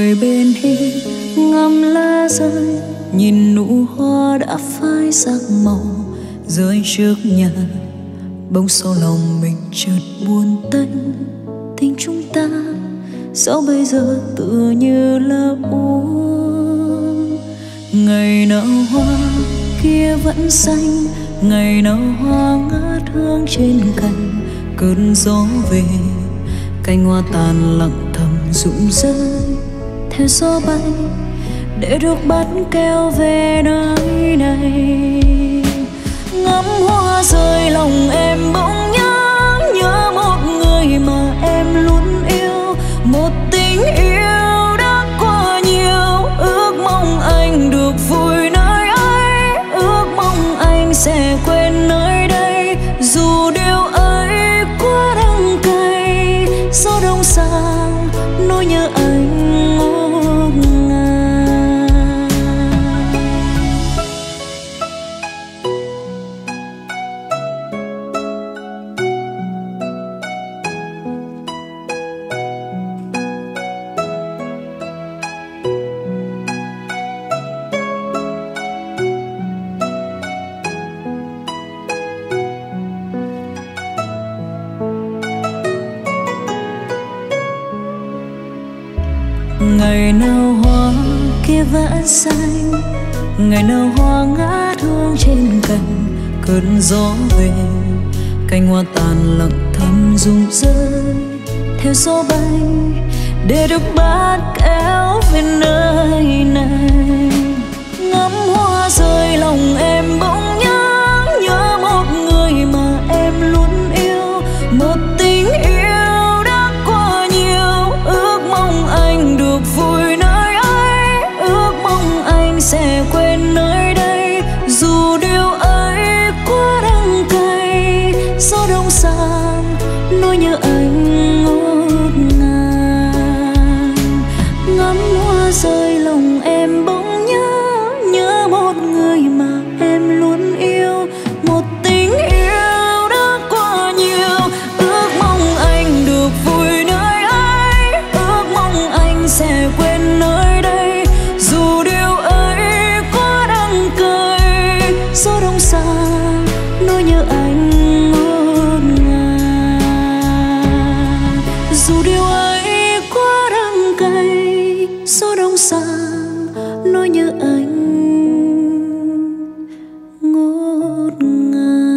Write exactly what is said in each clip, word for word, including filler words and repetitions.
ngồi bên hiên ngắm lá rơi, nhìn nụ hoa đã phai sắc màu rơi trước nhà. Bỗng sau lòng mình chợt buồn tênh, tình chúng ta sao bây giờ tựa như là úa. Ngày nào hoa kia vẫn xanh, ngày nào hoa ngát hương trên cành. Cơn gió về cành hoa tàn lặng thầm rụng rơi, theo gió bay để được bắt kéo về nơi này. Ngắm hoa rơi lòng em bỗng nhớ, nhớ một người mà em luôn yêu. Một tình yêu đã qua nhiều, ước mong anh được vui nơi ấy, ước mong anh sẽ quên nơi đây. Dù điều ấy quá đắng cay, gió đông sang nỗi nhớ anh ngút ngàn. Ngày nào hoa kia vẫn xanh, ngày nào hoa ngát hương trên cành. Cơn gió về cành hoa tàn lặng thầm rụng rơi, theo gió bay để được bắt kéo về nơi này. Ngắm hoa rơi lòng em bỗng nhớ, nhớ một người mà em luôn yêu. Một tình yêu đã qua nhiều, ước mong anh được vui nơi ấy, ước mong anh sẽ quên nơi đây. Dù điều ấy quá đắng cay, gió đông sang nỗi nhớ anh ngút ngàn. Ngắm hoa rơi lòng em bỗng nhớ, nhớ một người mà em luôn yêu. Một tình yêu đã qua nhiều, ước mong anh được vui nơi ấy, ước mong anh sẽ quên nơi đây. Dù điều ấy quá đắng cay, gió đông xa nỗi nhớ anh ngút ngàn. Dù điều ấy quá đắng cay, gió đông xa nỗi nhớ anh ngút ngàn.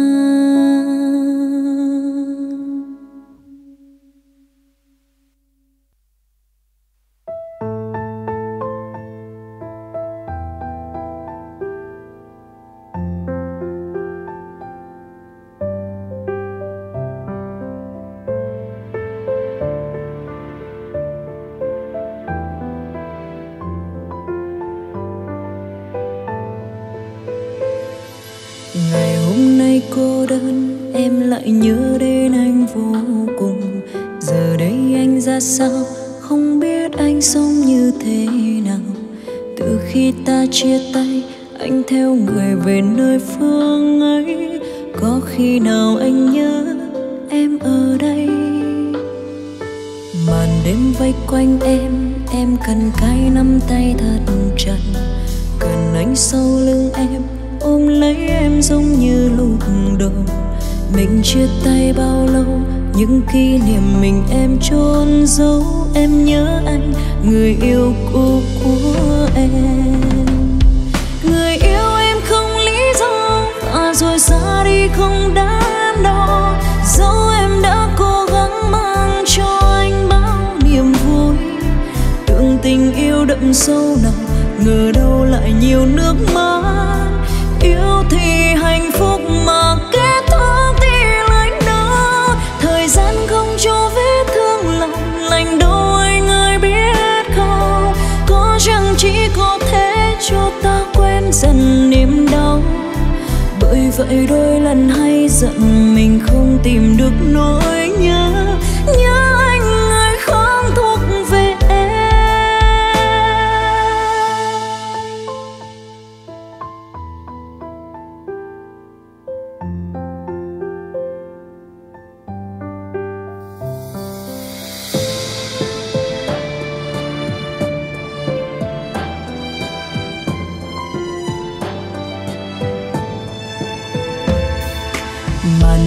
Ngày hôm nay cô đơn, em lại nhớ đến anh vô cùng. Giờ đây anh ra sao, không biết anh sống như thế nào. Từ khi ta chia tay, anh theo người về nơi phương ấy. Có khi nào anh nhớ em ở đây? Màn đêm vây quanh em, em cần cái nắm tay thật chặt. Cần anh sau lưng em, ôm lấy em giống như lúc đầu. Mình chia tay bao lâu, những kỷ niệm mình em chôn giấu. Em nhớ anh, người yêu cũ của em. Người yêu em không lý do, à rồi ra đi không đắn đo. Dẫu em đã cố gắng mang cho anh bao niềm vui, tưởng tình yêu đậm sâu nặng, ngờ đâu lại nhiều nước mắt. Yêu thì hạnh phúc mà kết thúc thì lạnh đó. Thời gian không cho vết thương lòng lành đâu anh ơi biết không. Có chăng chỉ có thế cho ta quên dần niềm đau. Bởi vậy đôi lần hay giận mình không tìm được nỗi nhớ. Nhớ anh người không thuộc về em.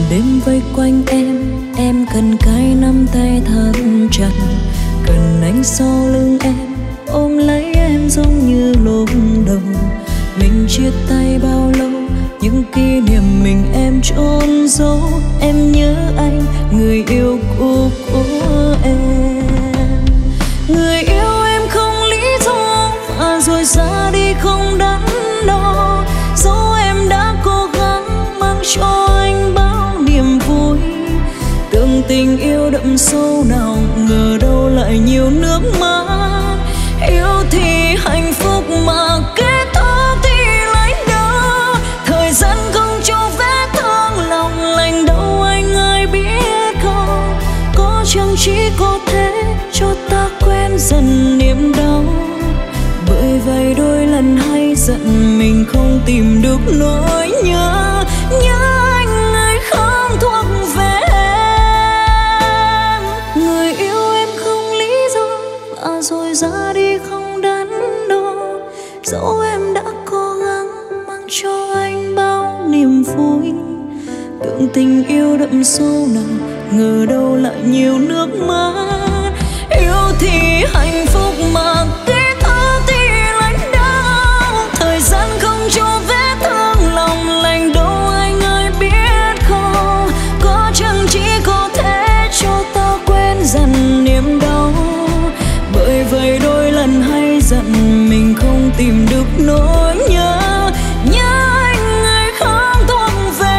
đêm vây quanh em, em cần cái nắm tay thật chặt, cần anh sau lưng em ôm lấy em giống như lúc đầu. Mình chia tay bao lâu, những kỷ niệm mình em trốn giấu. Em nhớ anh, người yêu cũ của em. Người yêu em không lý do, và rồi ra đi không đắn đo. Dẫu em đã cố gắng mang cho anh bao niềm vui, tưởng tình yêu đậm sâu nào, ngờ đâu lại nhiều nước mắt. Yêu thì hạnh phúc mà kết thúc thì lấy đâu. Thời gian không cho vết thương lòng lành đâu, anh ơi biết không. Có chăng chỉ có thế cho ta quen dần niềm đau. Bởi vậy đôi lần hay giận mình không tìm được nỗi nhớ. Nhớ anh người không thuộc về em. Người yêu em không lý do, và rồi ra đi không đắn đo. Dẫu em đã cố gắng mang cho anh bao niềm vui, tưởng tình yêu đậm sâu nào, ngờ đâu lại nhiều nước mắt. Yêu thì hạnh phúc mà kết thúc thì lãnh đau. Thời gian không cho vết thương lòng lành đâu, anh ơi biết không. Có chăng chỉ có thể cho ta quên dần niềm đau. Bởi vậy đôi lần hay giận mình không tìm được nỗi nhớ. Nhớ anh người không thuộc về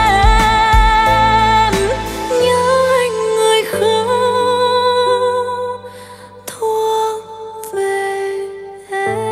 em. Nhớ anh người không thuộc về em.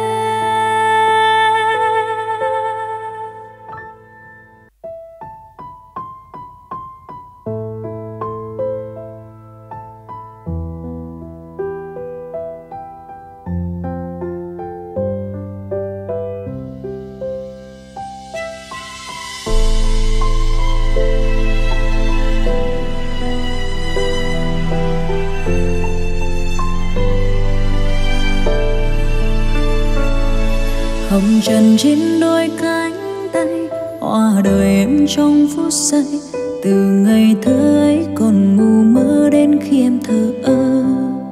Hồng trần trên đôi cánh tay, hoa đời em trong phút giây. Từ ngày thơ ấy còn ngu mơ đến khi em thờ ơ.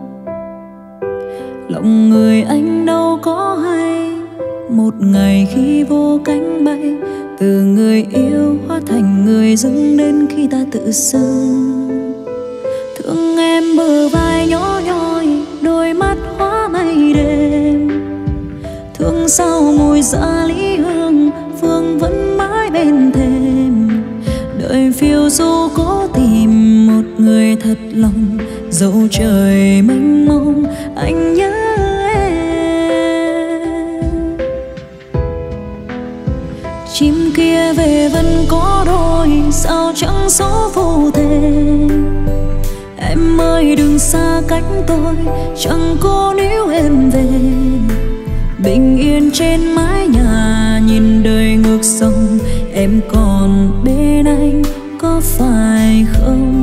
Lòng người anh đâu có hay, một ngày khi vô cánh bay. Từ người yêu hóa thành người dưng đến khi ta tự xưng. Thương em bờ vai nhỏ nhoi, đôi mắt hóa mây đêm. Thương sao mùi dạ lý hương, phương vẫn mãi bên thềm. Đợi phiêu du cố tìm một người thật lòng. Dẫu trời mênh mông anh nhớ em. Chim kia về vẫn có đôi, sao chẳng số phù thề. Em ơi đừng xa cách tôi, chẳng cố níu em về. Bình yên trên mái nhà, nhìn đời ngược sông. Em còn bên anh có phải không?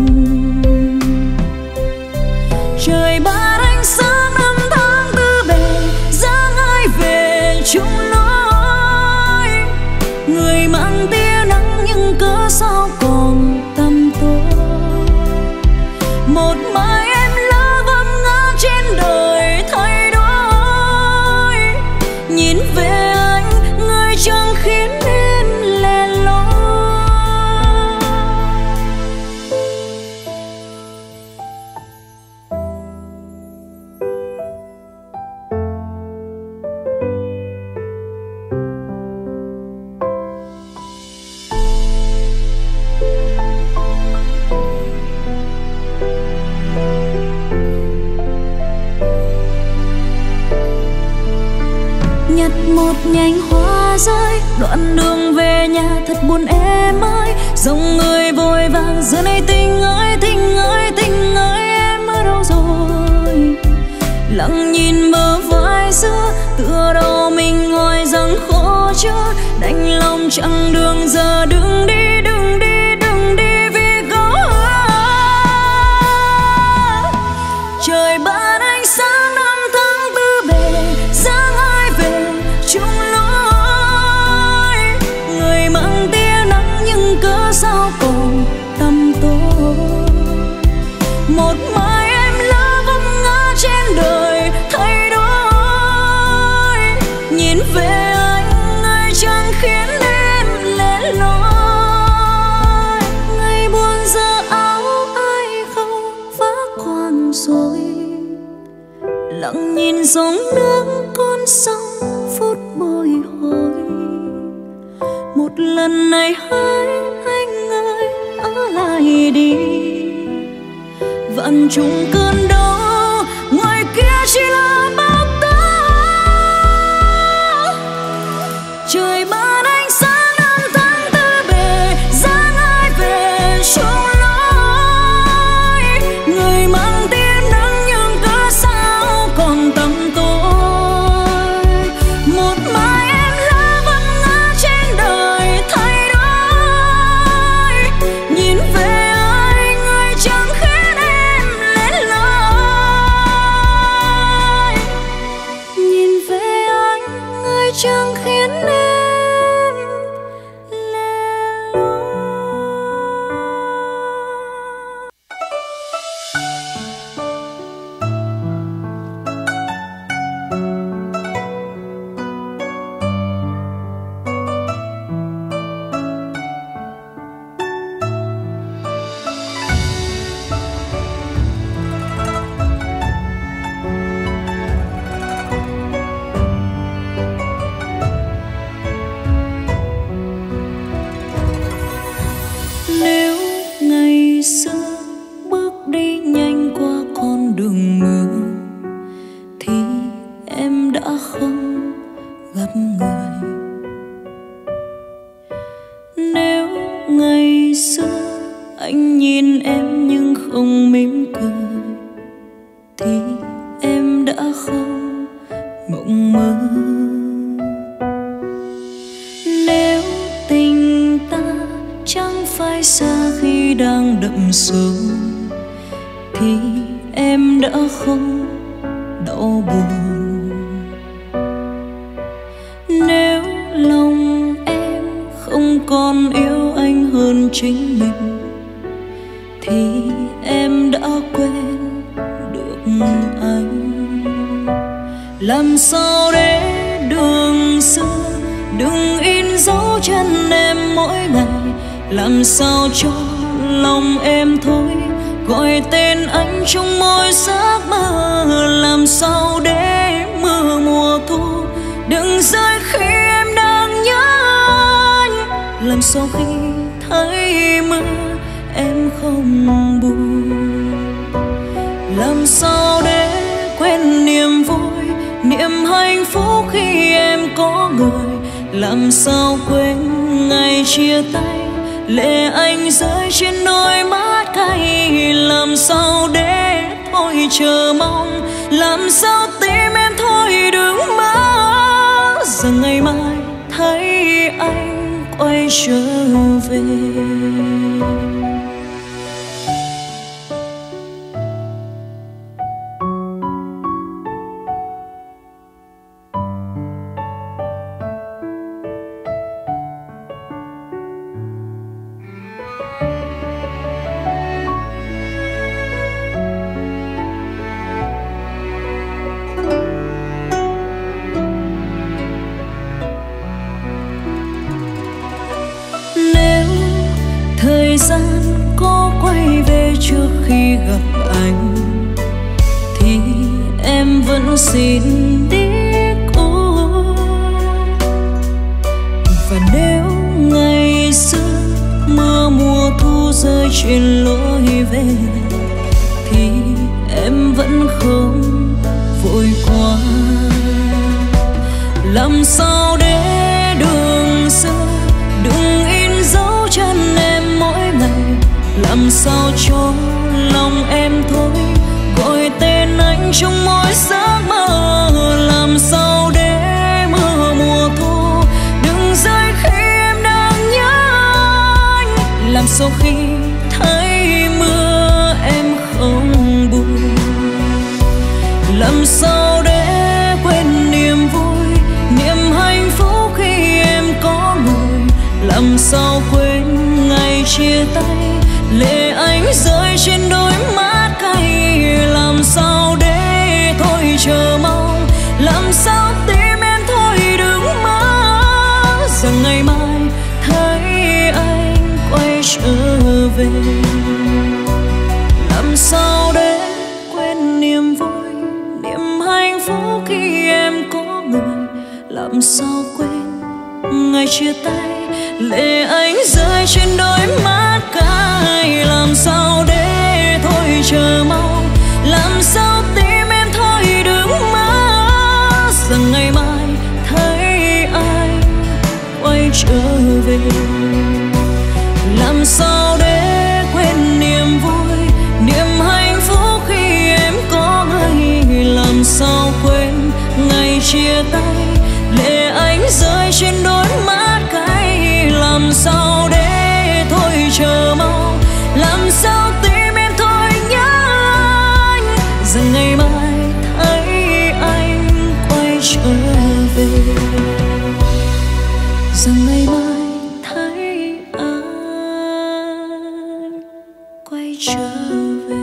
Trời ban ánh sáng năm tháng tư bề, dáng ai về chung lối. Người mang tia nắng nhưng cớ sao còn tăm tối. Một mai em lỡ vấp ngã trên đời thay đổi. Nhìn về anh, người chẳng khiến em lẻ loi. Nhặt một nhành hoa rơi, đoạn đường về nhà thật buồn em ơi. Dòng người vội vàng giờ này tình ơi, tình ơi, tình ơi em ở đâu rồi? Lặng nhìn bờ vai xưa, tựa đầu mình ngồi rằng khổ chưa. Đành lòng chặng đường giờ đừng đi, đừng đi, đừng đi vì có trời ban ánh sáng năm tháng tư bề, dáng ai về chung lối. Người mang tia nắng nhưng cớ sao còn khiến em lẻ loi. Ngày buồn giờ áo ai không vác quàng rồi, lặng nhìn dòng nước con sông phút bồi hồi. Một lần này hãy anh ơi ở lại đi, vạn trùng cơn đau ngoài kia chỉ là bao tố. Trời ban ánh sáng năm tháng tư bề, dáng ai về chung lối. Người mang tiếng nắng nhưng cớ sao còn tăm tối. Một mai em lá văng ngã trên đời thay đổi. Nhìn về anh người chẳng khiến em lẻ loi. Nhìn về anh người chẳng khiến em lẻ loi. Nếu ngày xưa bước đi nhanh qua con đường mưa thì em đã không gặp người. Nếu ngày xưa anh nhìn em nhưng không mỉm cười thì em đã không mộng mơ. Nếu tình ta chẳng phải xa khi đang đậm sâu thì em đã không đau buồn. Nếu lòng em không còn yêu anh hơn chính mình thì em đã quên được anh. Làm sao để đường xưa đừng in dấu chân em mỗi ngày. Làm sao cho lòng em thôi gọi tên anh trong mỗi giấc mơ. Làm sao để mưa mùa thu đừng rơi khi em đang nhớ anh. Làm sao khi thấy mưa em không buồn. Làm sao để quên niềm vui niềm hạnh phúc khi em có người. Làm sao quên ngày chia tay lệ anh rơi trên đôi mắt cay. Làm sao để thôi chờ mong. Làm sao tim em thôi đừng mơ rằng ngày mai thấy anh quay trở về. Thời gian có quay về trước khi gặp anh thì em vẫn xin đi cô. Và nếu ngày xưa mưa mùa thu rơi trên lối về thì em vẫn không vội qua. Làm sao để đường xưa đừng in dấu chân em mỗi ngày. Làm sao cho lòng em thôi gọi tên anh trong mỗi giấc mơ. Làm sao để mưa mùa thu đừng rơi khi em đang nhớ anh. Làm sao khi thấy mưa em không buồn. Làm sao để quên niềm vui niềm hạnh phúc khi em có người. Làm sao quên ngày chia tay lệ anh rơi trên đôi mắt cay. Làm sao để thôi chờ mong. Làm sao tim em thôi đừng mơ rằng ngày mai thấy anh quay trở về. Làm sao để quên niềm vui, niềm hạnh phúc khi em có người. Làm sao quên ngày chia tay, lệ anh rơi trên đôi mắt cay. Làm sao để thôi chờ mau, làm sao tim em thôi đứng mất, rằng ngày mai thấy anh quay trở về. Làm sao để quên niềm vui, niềm hạnh phúc khi em có người. Làm sao quên ngày chia tay, lệ anh rơi trên đôi mắt cay. Làm sao để thôi chờ mau, làm sao tim em thôi nhớ anh, rằng ngày mai thấy anh quay trở về. Rằng ngày mai thấy anh quay trở về.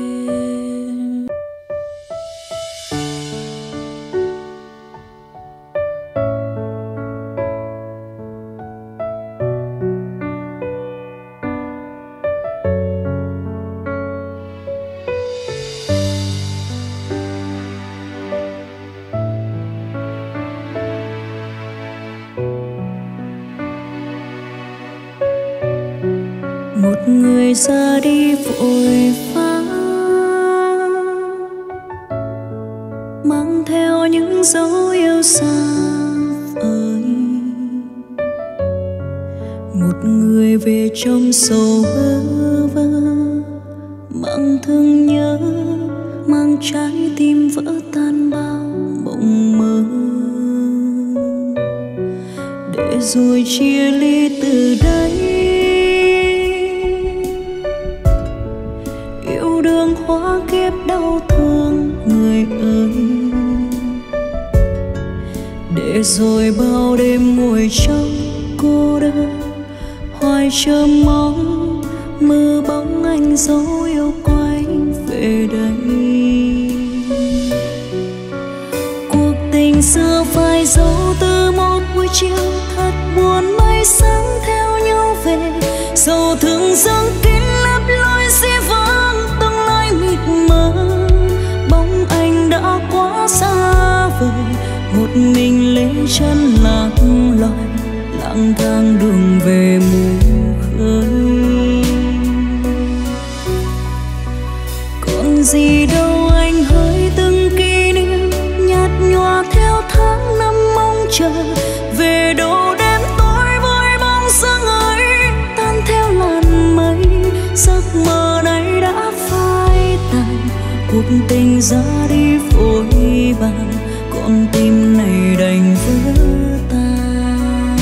Một người ra đi vội vã, mang theo những dấu yêu xa vời. Một người về trong sầu bơ vơ, mang thương nhớ, mang trái tim vỡ tan bao mộng mơ. Để rồi chia ly từ đây, đường hóa kiếp đau thương người ơi. Để rồi bao đêm ngồi trong cô đơn, hoài chờ mong mơ bóng anh dấu yêu quay về đây. Cuộc tình xưa phai dấu từ một buổi chiều thật buồn, mây sáng theo nhau về. Sầu thương dâng kín lấp lối di vắng, mơ bóng anh đã quá xa vời. Một mình lê chân lạc loài, lang thang đường về mù khơi. Còn gì đâu anh hỡi từng kỷ niệm nhạt nhòa theo tháng năm mong chờ. Về đâu đêm tối vui bóng dáng ấy tan theo làn mây. Giấc mơ này đã phai tàn, cuộc tình ra đi vội vàng, con tim này đành vỡ tan.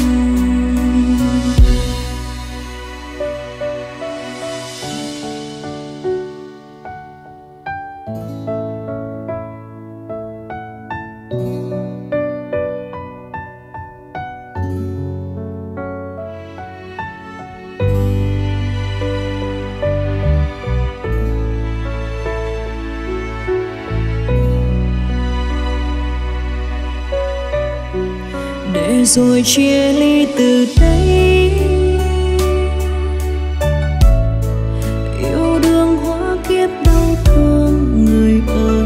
Để rồi chia ly từ đây, yêu đương hóa kiếp đau thương người ơi.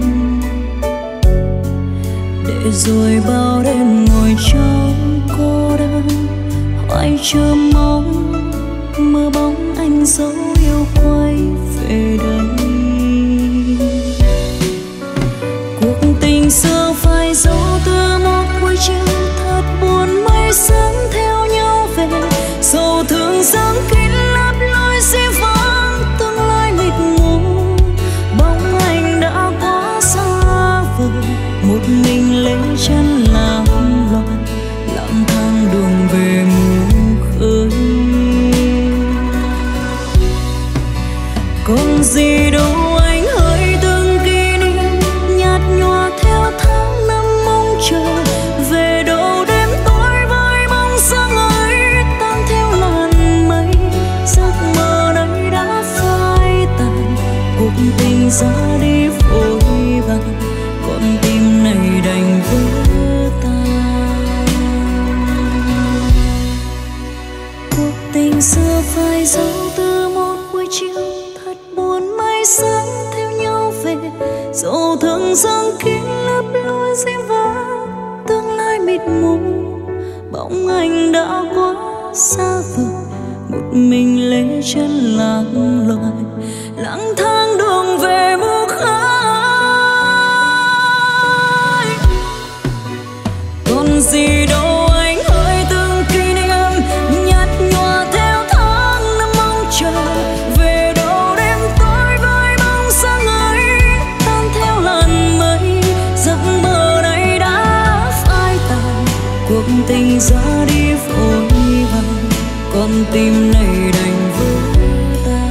Để rồi bao đêm ngồi trong cô đơn, hoài chờ mong mơ bóng anh dấu yêu quay về đây. Cuộc tình xưa phai dấu từ một buổi chiều thật buồn, mây sáng theo nhau về. Sầu thương dâng kín lấp lối di vắng, tương lai mịt mù bóng anh đã quá xa vời. Một mình lê chân lạc loài, lang thang đường về mù khơi. Còn gì đâu anh hỡi từng kỷ niệm nhạt nhòa theo tháng năm mong chờ. Về đâu đêm tối với bóng xưa phai dấu từ một buổi chiều thật buồn, mây sáng theo nhau về, dẫu thương dâng kín lấp lối dinh vắng tương lai mịt mù. Bóng anh đã quá xa vời, một mình lê chân lạc loài, lang thang đường về mù khói. Còn gì đâu anh hỡi từng kỷ niệm nhạt nhòa theo tháng năm mong chờ, về đâu đêm tối với bóng sáng ấy tan theo làn mây. Giấc mơ này đã phai tàn, cuộc tình ra đi vội vàng, con tim này đành vỡ tan.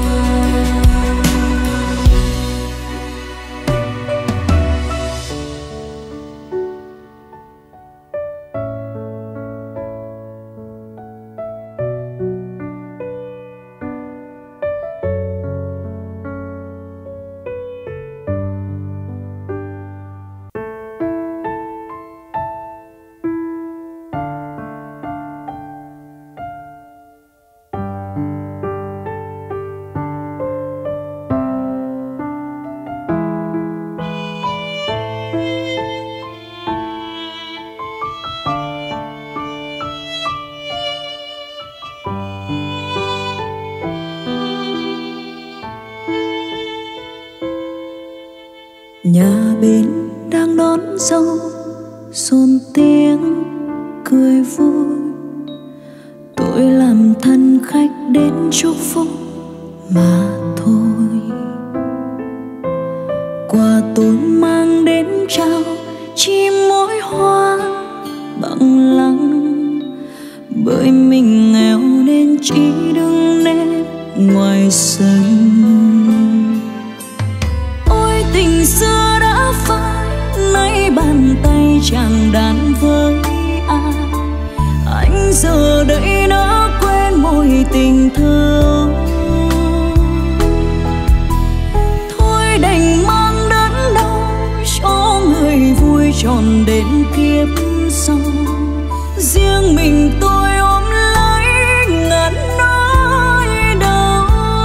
Nhà bên đang đón dâu, xôn tiếng cười vui. Tôi làm thân khách đến chúc phúc mà thôi. Quà tôi mang đến trao chỉ mỗi hoa bằng lăng, bởi mình nghèo nên chỉ đứng nép ngoài sân. Tình xưa đã phai, nay bàn tay chàng đàn với ai. Anh giờ đây đã quên mối tình thơ. Thôi đành mang đớn đau cho người vui tròn đến kiếp sau. Riêng mình tôi ôm lấy ngàn nỗi đau.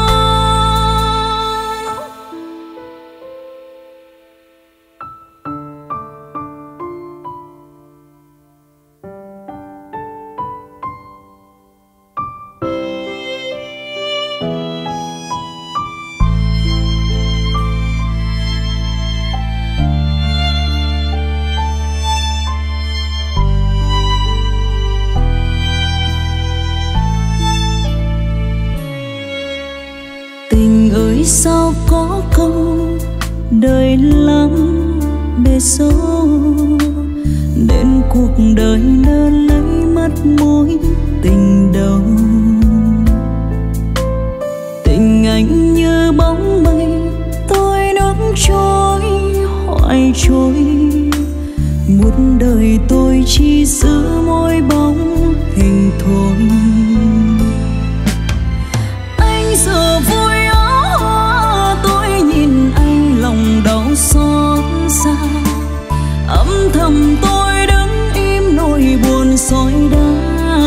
Sao có câu đời lắm bề dâu, nên cuộc đời đã lấy mất mối tình đầu. Tình anh như bóng mây, tôi nước trôi hoài trôi. Một đời tôi chỉ giữ mỗi bóng hình thôi. Anh giờ vui đau xót xa, âm thầm tôi đứng im nỗi buồn soi đá.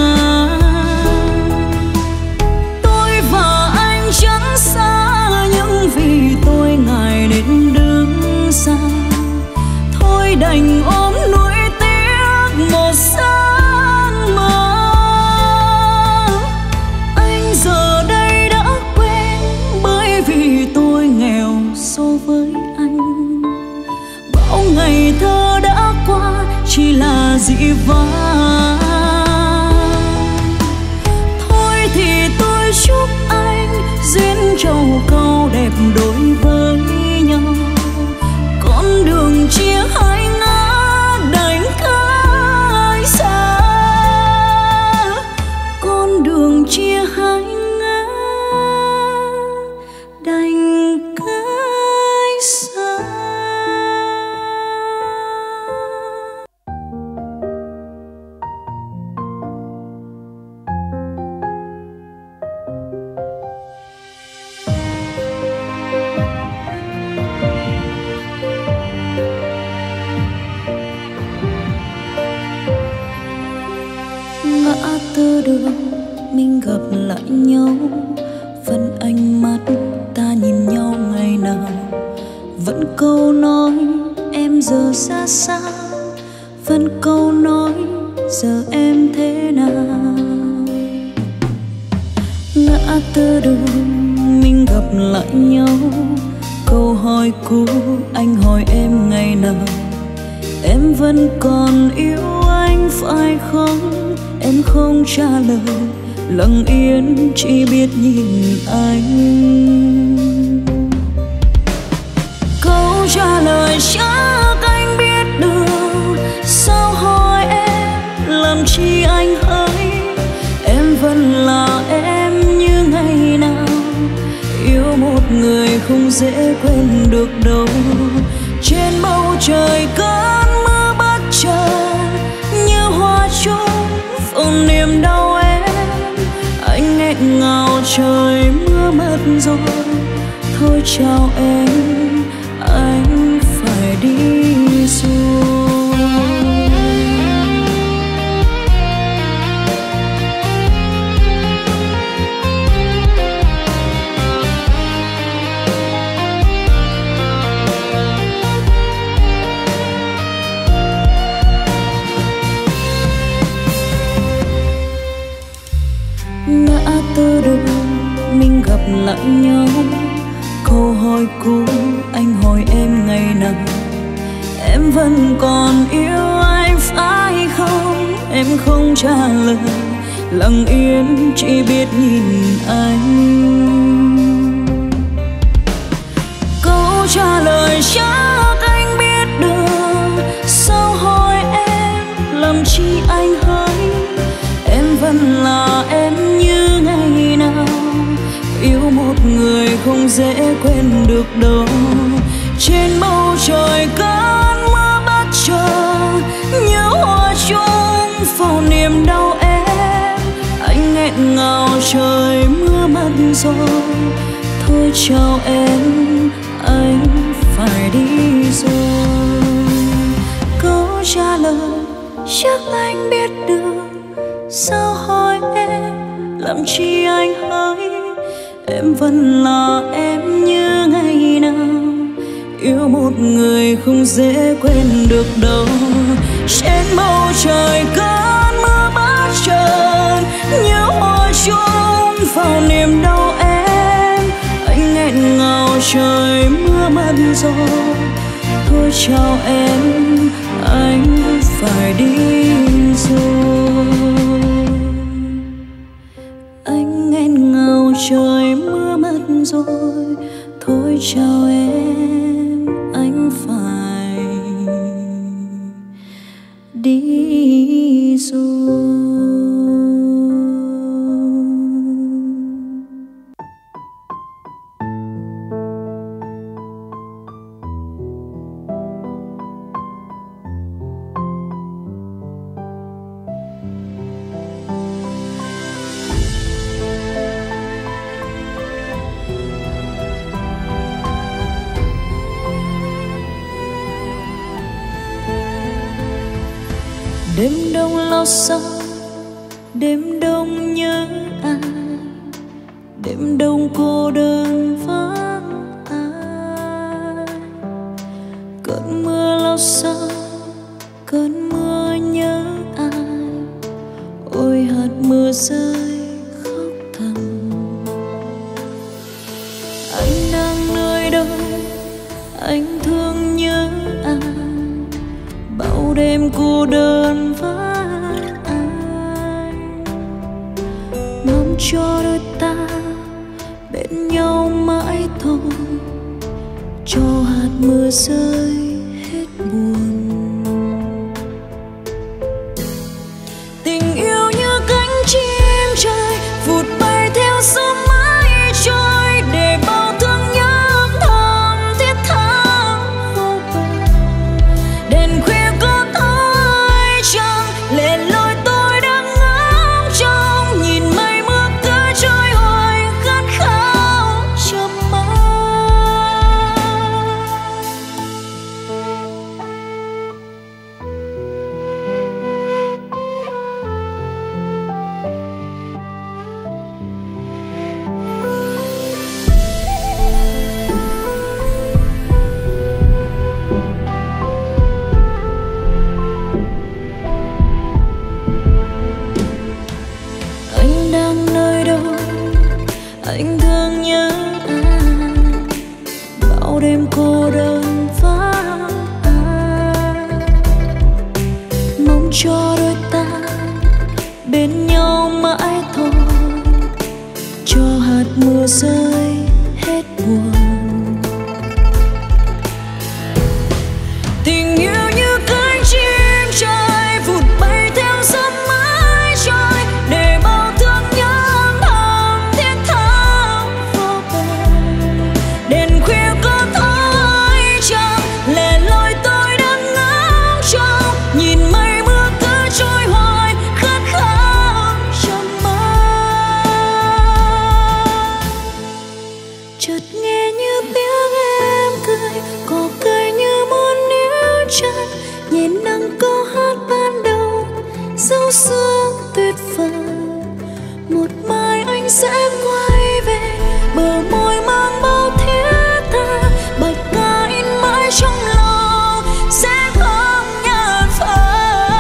Tôi và anh chẳng xa, nhưng vì tôi ngại nên đứng xa. Thôi đành ôm nuối tiếc một sáng mơ. Anh giờ đây đã quên, bởi vì tôi nghèo so với ngày thơ đã qua chỉ là dị vãng. Thôi thì tôi chúc anh duyên trầu câu đẹp đối với nhau. Con đường chia hai ngã đành cách xa. Con đường chia hai ngã đành cách xa. Tư đường mình gặp lại nhau, vẫn ánh mắt ta nhìn nhau ngày nào. Vẫn câu nói em giờ xa xa, vẫn câu nói giờ em thế nào. Ngã tư đường mình gặp lại nhau, câu hỏi cũ anh hỏi em ngày nào. Em vẫn còn yêu anh phải không? Em không trả lời, lặng yên chỉ biết nhìn anh. Câu trả lời chắc anh biết được, sao hỏi em làm chi anh hỡi. Em vẫn là em như ngày nào, yêu một người không dễ quên được đâu. Trên bầu trời cơn mưa bất chợt như hoa trôi vào niềm đau em. Anh nghẹn ngào trời mưa mất rồi, thôi chào em, anh phải đi rồi. Ngã tư đường mình gặp lại nhau, câu hỏi cũ anh hỏi em ngày nào. Em vẫn còn yêu anh phải không? Em không trả lời, lặng yên chỉ biết nhìn anh. Câu trả lời chắc anh biết được, sao hỏi em làm chi anh hỡi. Em vẫn là em như ngày nào, yêu một người không dễ quên được đâu. Trên bầu trời cơn mưa bất chợt nhớ hoa chung vào niềm đau em. Anh nghẹn ngào trời mưa mất rồi, thôi chào em, anh phải đi rồi. Câu trả lời chắc anh biết được, sao hỏi em làm chi anh hỡi. Em vẫn là em như ngày nào, yêu một người không dễ quên được đâu. Trên bầu trời cơn mưa bất chợt nhớ hoa chung vào niềm đau em. Anh nghẹn ngào trời mưa mất rồi, thôi chào em, anh phải đi rồi. Anh nghẹn ngào trời mưa mất rồi, thôi chào em, anh phải đi rồi. Đêm đông lo sợ, đêm đông nhớ ai, đêm đông cô đơn vắng ai. Cơn mưa lo sợ, cơn mưa nhớ ai, ôi hạt mưa rơi khóc thầm. Anh đang nơi đâu, anh thương nhớ ai, bao đêm cô đơn với anh. Mong cho đôi ta bên nhau mãi thôi, cho hạt mưa rơi hết buồn. Tình yêu như cánh chim trời vụt bay theo gió mãi trôi, để bao thương nhớ âm thầm thiết tha vô bờ. Đèn khuya có tối trăng lệ loi tôi đang ngóng trông, nhìn mây mưa cứ trôi hoài khát khao chớp mắt. mưa rơi hết buồn. Tình yêu như cánh chim trời vụt bay theo gió mãi trôi, để bao thương nhớ âm thầm thiết tha vô bờ. Đèn khuya có thói trăng lẻ loi tôi đang ngóng trông, nhìn mây mưa cứ trôi hoài khát khao trong mơ. Chợt nghe như tiếng em cười, có cười như muốn níu chân, nhìn nắng câu hát ban đầu dấu sương tuyệt vời. Một mai anh sẽ quay về, bờ môi mang bao thiết tha, bạch ngà in mãi trong lòng sẽ không nhạt phai.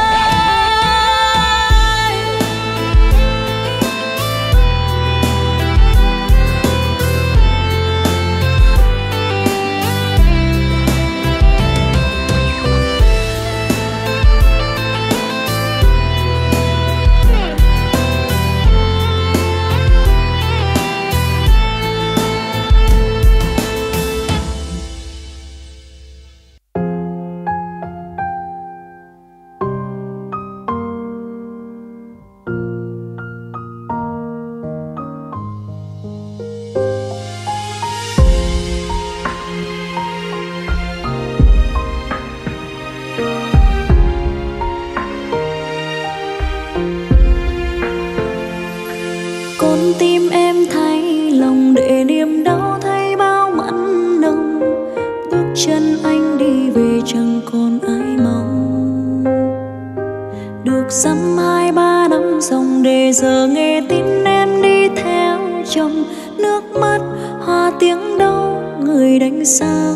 Con tim em thay lòng để niềm đau thay bao mặn nồng, bước chân anh đi về chẳng còn ai mong. Được dăm hai ba năm dòng để giờ nghe tin em đi theo chồng, nước mắt hoa tiếng đau người đánh sao.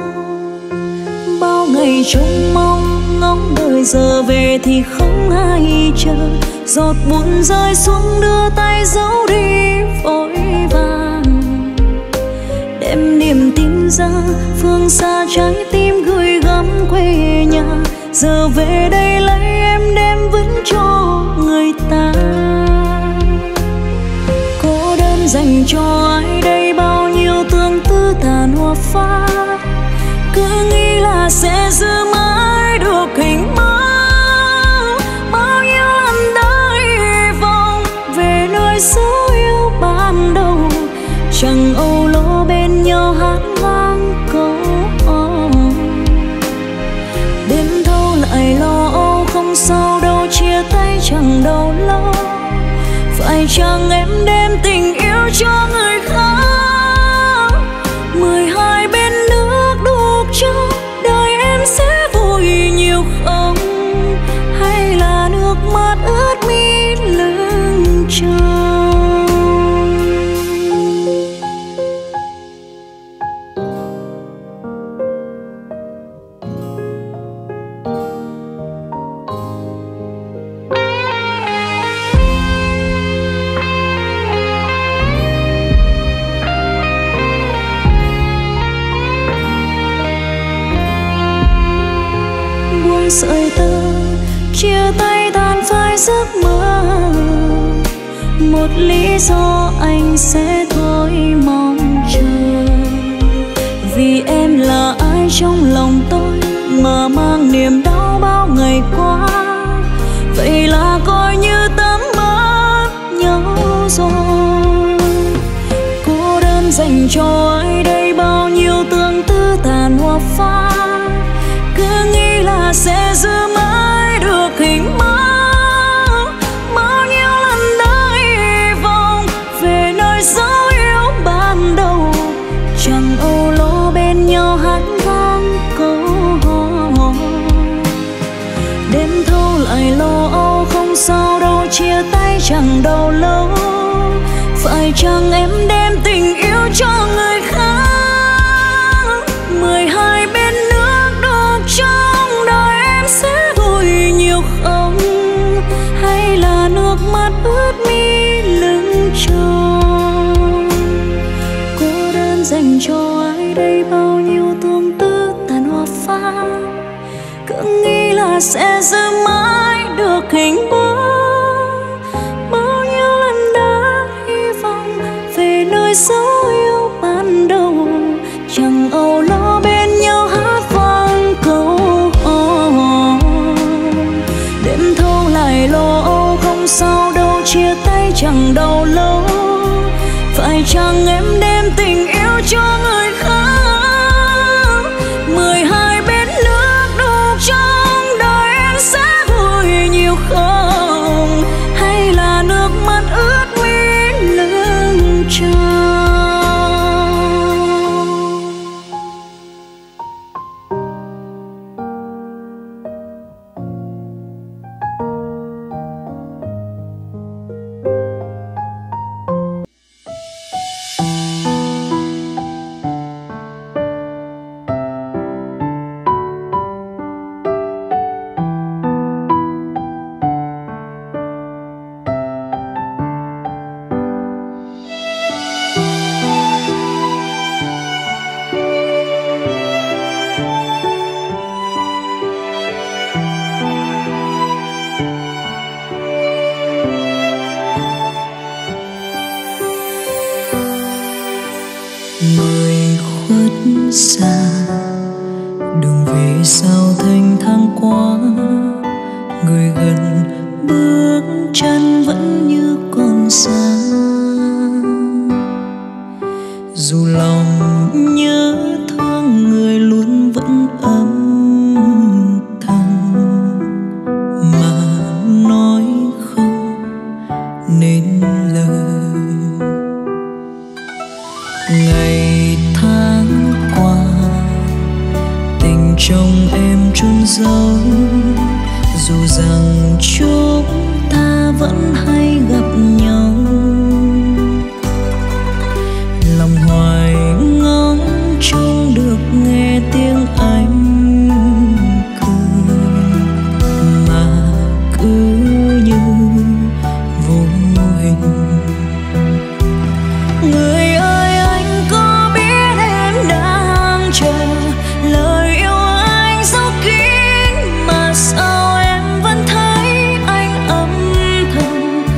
Bao ngày trông mong ngóng đợi giờ về thì không ai chờ, giọt buồn rơi xuống đưa tay giấu đi vội vàng. Đem niềm tin ra phương xa trái tim gửi gắm quê nhà, giờ về đây lấy em đem vững cho người ta. Cô đơn dành cho ai đây bao nhiêu tương tư tàn hoa phai, cứ nghĩ là sẽ giữ mãi được hình mơ. Bao nhiêu lần đã hy vọng về nơi dấu yêu ban đầu, chẳng âu lo bên nhau hát vang câu âu. Đêm thâu lại lo âu không sao đâu, chia tay chẳng đâu lâu. Phải chăng em đem tình yêu cho người khác? Mười hai bên nước đục cho đời em sẽ vui nhiều không? Hay là nước mắt ướt mi lưng trâu? Sợi tơ chia tay tan phai giấc mơ, một lý do anh sẽ thôi mong chờ. Vì em là ai trong lòng tôi mà mang niềm đau bao ngày qua, vậy là coi như tấm mất nhau rồi. Cô đơn dành cho ai đây bao nhiêu tương tư tàn hoa phai, cứ nghĩ là sẽ giữ mãi được hình mơ. Bao nhiêu lần đã hy vọng về nơi dấu yêu ban đầu, chẳng âu lo bên nhau hát vang câu hò. Đêm thâu lại lo âu không sao đâu, chia tay chẳng đâu lâu. Phải chăng em đem tình yêu cho người khác? Mười hai bên nước đục trong đời em sẽ vui nhiều không? Hay là nước mắt ướt mi lưng trâu? Cô đơn dành cho ai đây bao nhiêu tương tư tàn hoa phai, cứ nghĩ là sẽ giữ mãi được hình bóng. Bao nhiêu lần đã hy vọng về dấu yêu ban đầu, chẳng âu lo bên nhau hát vang câu hò. Đêm thâu lại lo âu không sao đâu, chia tay chẳng đau lâu. Phải chăng em đem tình yêu cho người khác? Mười hai bên nước đục trong đời em sẽ vui nhiều không? Hay là nước mắt ướt mi lưng tròng? Người khuất xa, đường về sao thanh thang quá. Người gần bước chân vẫn như còn xa. Dù lòng nhớ thương người luôn vẫn âm thầm, mà nói không nên lời. Ngày tháng qua, tình trong em chôn giấu, dù rằng chúng ta vẫn hay gặp nhau. Lòng hoài ngóng trông được nghe tiếng anh cười, mà cứ như vô hình. Người ơi anh có biết em đang chờ lời yêu anh dấu kín, mà sao em vẫn thấy anh âm thầm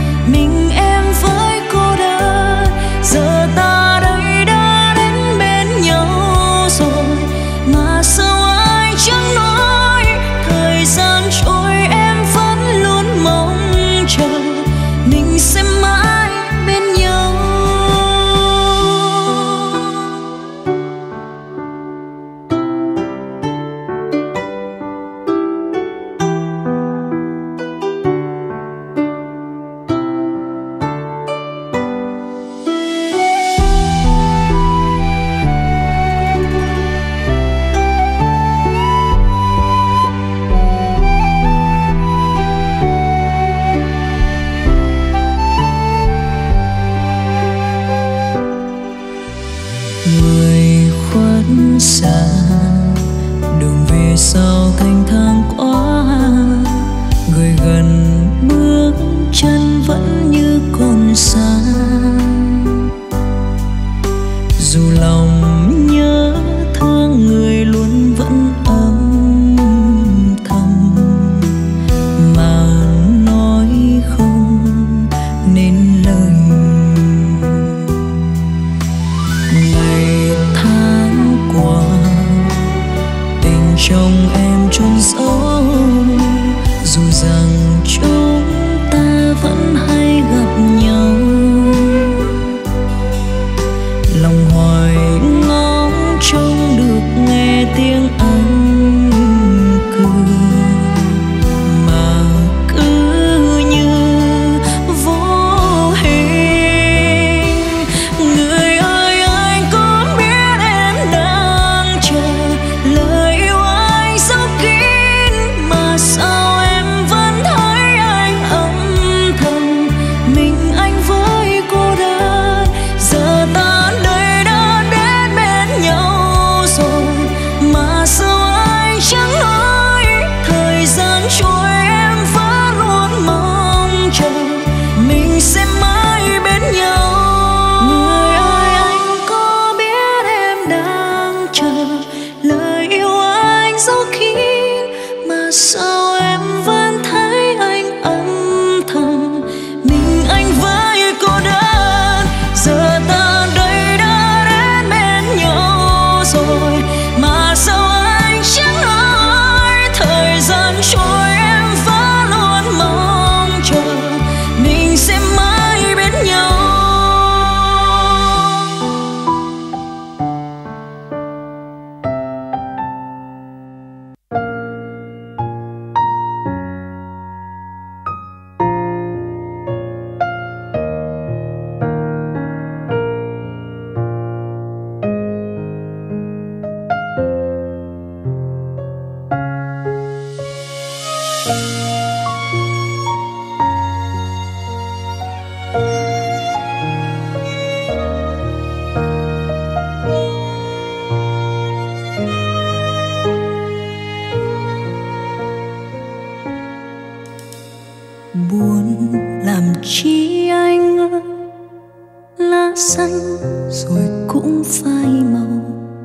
buồn làm chi anh ơi, lá xanh rồi cũng phai màu.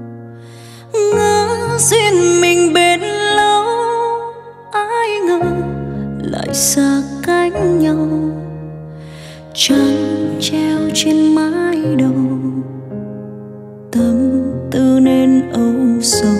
Ngỡ duyên mình bên lâu, ai ngờ lại xa cách nhau. Trăng treo trên mái đầu, tâm tư nên âu sầu.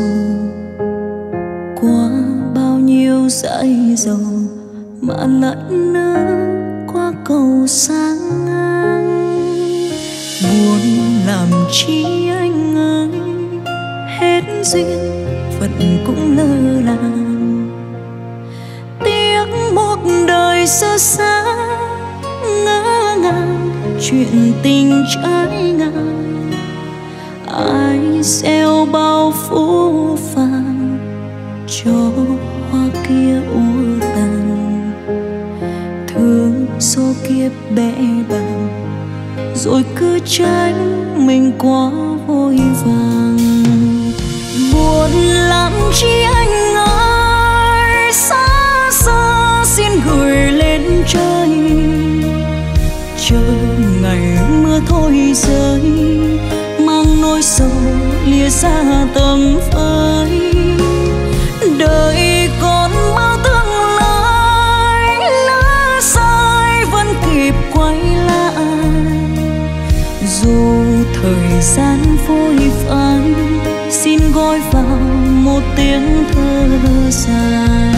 Qua bao nhiêu dãi dầu mà lẫn nỡ qua cầu sang ngang. Buồn làm chi anh ơi, hết duyên phận cũng lơ làng. Tiếc một đời sơ sá, ngỡ ngàng chuyện tình trái ngang. Ai gieo bao phũ phàng cho hoa kia úa tàn. Thương số kiếp bẽ bàng, rồi cứ tránh mình quá vội vàng. Buồn lắm chi anh ơi, xa xa xin gửi lên trời. Chờ ngày mưa thôi rơi, mang nỗi sầu lìa xa tầm với. Đời còn bao tương lai, lỡ sai vẫn kịp quay lại. Dù thời gian phôi phai, xin gói vào một tiếng thơ dài.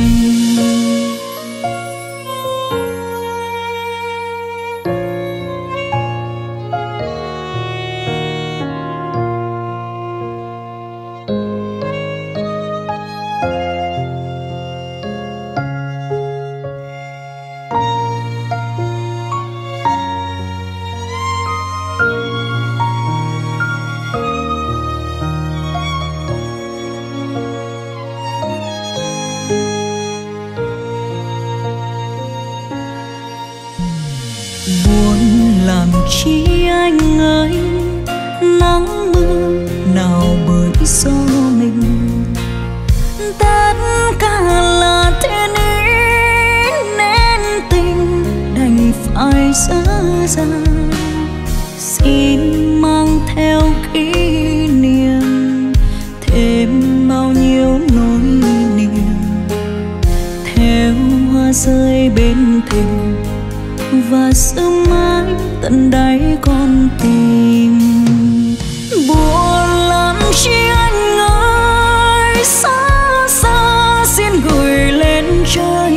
Chi anh ơi, nắng mưa nào bởi gió mình. Tất cả là thiên ý nên tình đành phải dở dang. Xin mang theo kỷ niệm, thêm bao nhiêu nỗi niềm. Theo hoa rơi bên thềm và sương mãi tận đáy con tim. Buồn lắm chi anh ơi, xa xa xin gửi lên trời.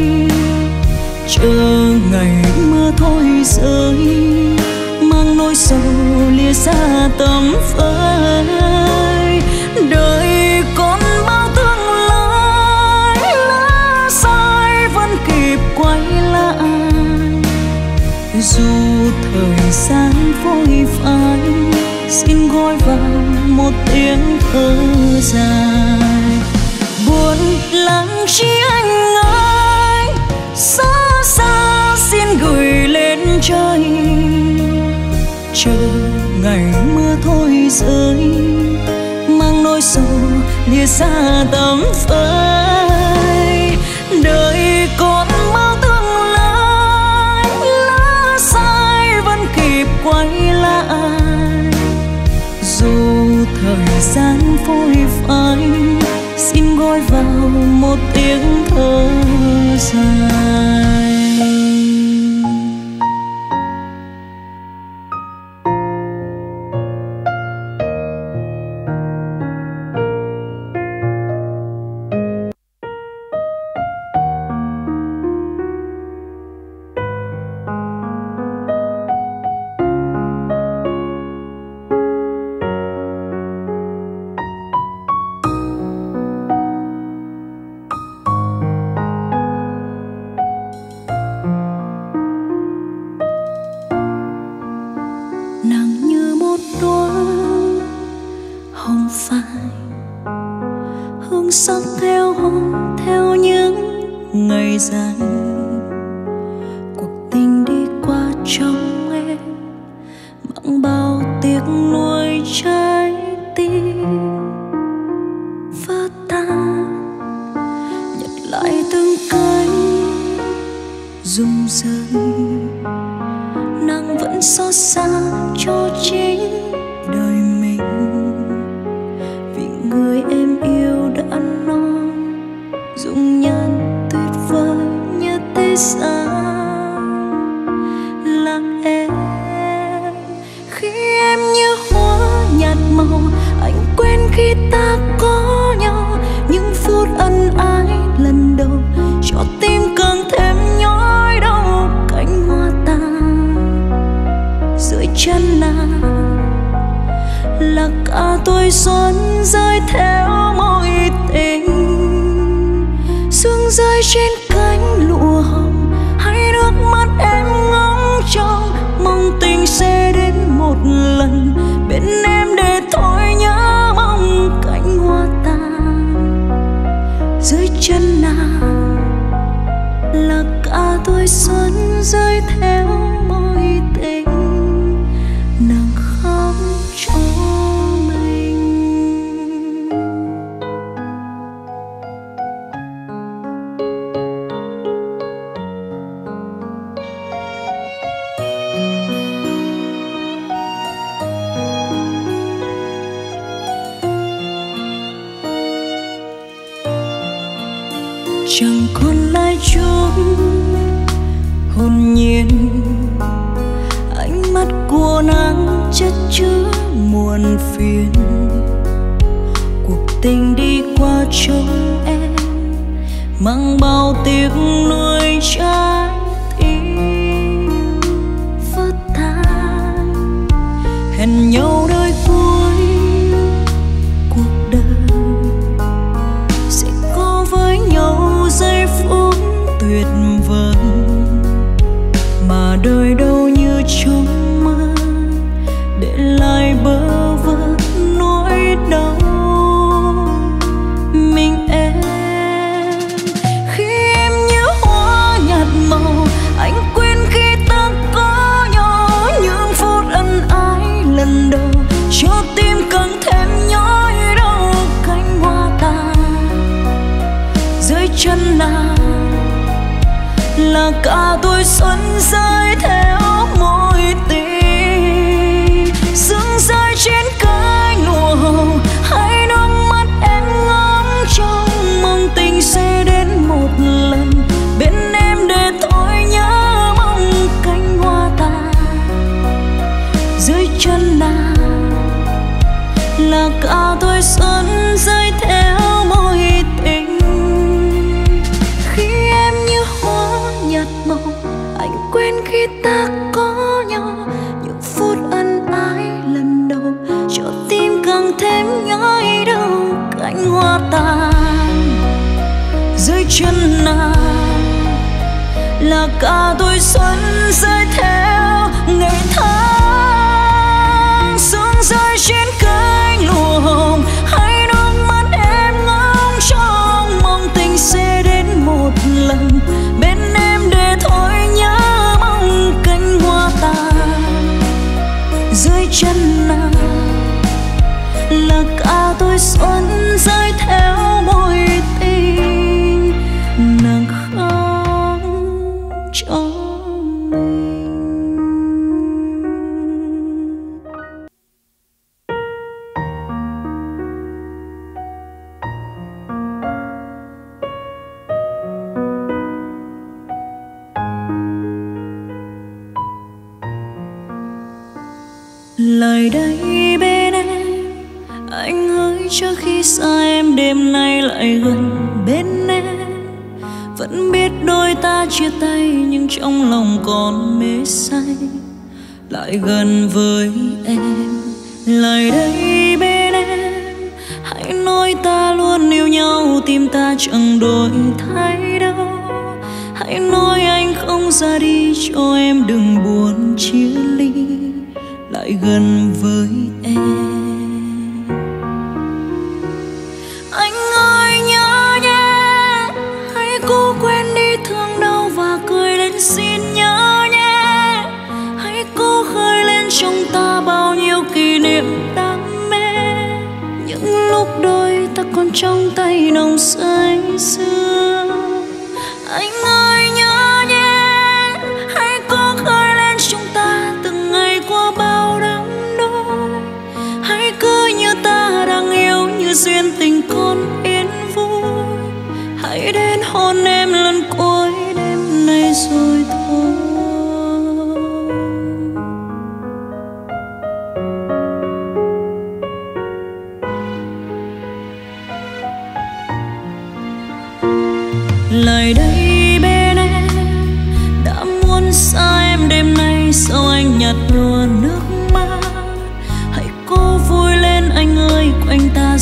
Chờ ngày mưa thôi rơi, mang nỗi sầu lìa xa tầm với. Đời còn bao tương lai, lỡ sai vẫn kịp quay lại. Dù thời gian phôi phai, xin gói vào một tiếng thơ dài. Buồn lắm chi anh ơi, xa xa xin gửi lên trời. Chờ ngày mưa thôi rơi, mang nỗi sầu lìa xa tầm với. Đời còn bao tương lai, lỡ sai vẫn kịp quay lại. Dù thời gian phôi phai, xin gói vào một tiếng thơ dài. Dùng rụng rơi, nàng vẫn xót xa cho chính đời mình. Vì người em yêu đã nói dung nhan tuyệt vời như thế gian là em. Khi em như hoa nhạt màu, anh quên khi ta có nhau. Những phút ân ái lần đầu cho tim càng thêm nhói đau. Cánh hoa tàn dưới chân nàng là cả tuổi xuân rơi theo mối tình. Sương rơi trên cánh lụa hồng, hay nước mắt em ngóng trông mong tình sẽ đến một lần bên em để thôi nhớ mong. Cánh hoa tàn dưới chân nàng là cả tuổi xuân rơi theo mối tình. Nàng khóc cho mình. Chẳng còn lại chút hồn nhiên, ánh mắt của nàng chất chứa muộn phiền. Cuộc tình đi qua trong em mang bao tiếc nuối trái tim vỡ tan. Hẹn nhau đời cuối cuộc đời sẽ có với nhau giây phút tuyệt vời, mà đời đâu như trong mơ để lại bơ vơ nỗi đau. Mình em khi em như hoa nhạt màu, anh quên khi ta có nhau. Những phút ân ái lần đầu cho tim càng thêm nhói đau. Cánh hoa tàn dưới chân nàng là cả tuổi xuân rơi theo mối tình. Sương rơi trên cánh lụa hồng, hay nước mắt em ngóng trông mong tình sẽ đến một lần bên em để thôi nhớ mong. Cánh hoa tàn dưới chân nàng là cả tuổi xuân rơi theo mối tình. Khi em như hoa nhạt màu, anh quên khi ta có nhau. Những phút ân ái lần đầu cho tim càng thêm nhói đau. Cánh hoa tàn dưới chân nàng là cả tuổi xuân rơi theo ngày tháng. Sương rơi trên cánh lụa hồng, hay nước mắt em ngóng trông mong tình sẽ đến một lần bên em để thôi nhớ mong. Cánh hoa tàn dưới chân nàng là cả tuổi xuân rơi theo mối tình. Nàng khóc cho mình. Lại đây bên em, anh ơi trước khi xa em đêm nay lại gần bên em. Vẫn biết đôi ta chia tay nhưng trong lòng còn mê say. Lại gần với em, lại đây bên em, hãy nói ta luôn yêu nhau, tim ta chẳng đổi thay đâu. Hãy nói anh không ra đi cho em đừng buồn chia ly. Lại gần với em, anh ơi nhớ nhé, hãy cố quên đi thương đau và cười lên xin nhớ nhé. Hãy cố khơi lên trong ta bao nhiêu kỷ niệm đam mê. Những lúc đôi ta còn trong tay nồng say sưa. Anh ơi nhớ nhé,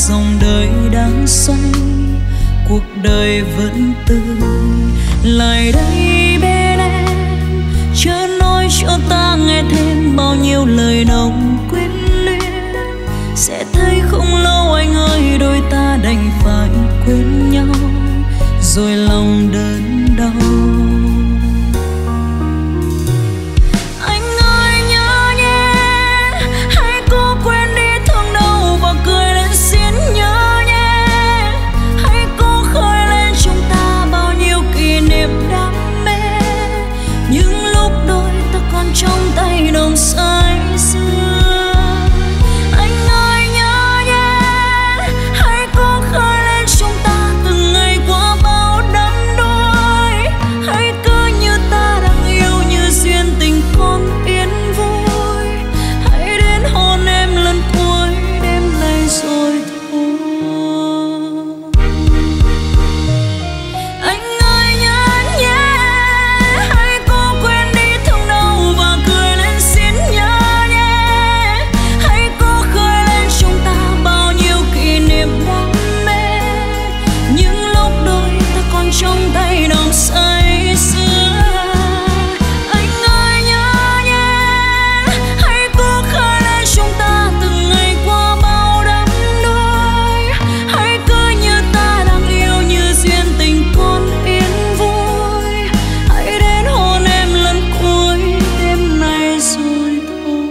dòng đời đang xoay, cuộc đời vẫn tươi. Lại đây bên em, chớ nói cho ta nghe thêm bao nhiêu lời nồng quyến luyến. Sẽ thấy không lâu anh ơi, đôi ta đành phải quên nhau, rồi lòng đớn đau. Trong tay nồng say sưa, anh ơi nhớ nhé, hãy cố khơi lên chúng ta từng ngày qua bao đắm đuối. Hãy cứ như ta đang yêu, như duyên tình con yên vui. Hãy đến hôn em lần cuối đêm nay rồi thôi. Anh ơi nhớ nhé, hãy cố quên đi thương đau và cười lên xin nhớ nhé. Hãy cố khơi lên chúng ta bao nhiêu kỷ niệm đam mê, những lúc đôi ta còn trong tay nồng say sưa. Anh ơi nhớ nhé, hãy cố khơi lên chúng ta từng ngày qua bao đắm đuối. Hãy cứ như ta đang yêu, như duyên tình con yên vui. Hãy đến hôn em lần cuối đêm nay rồi thôi.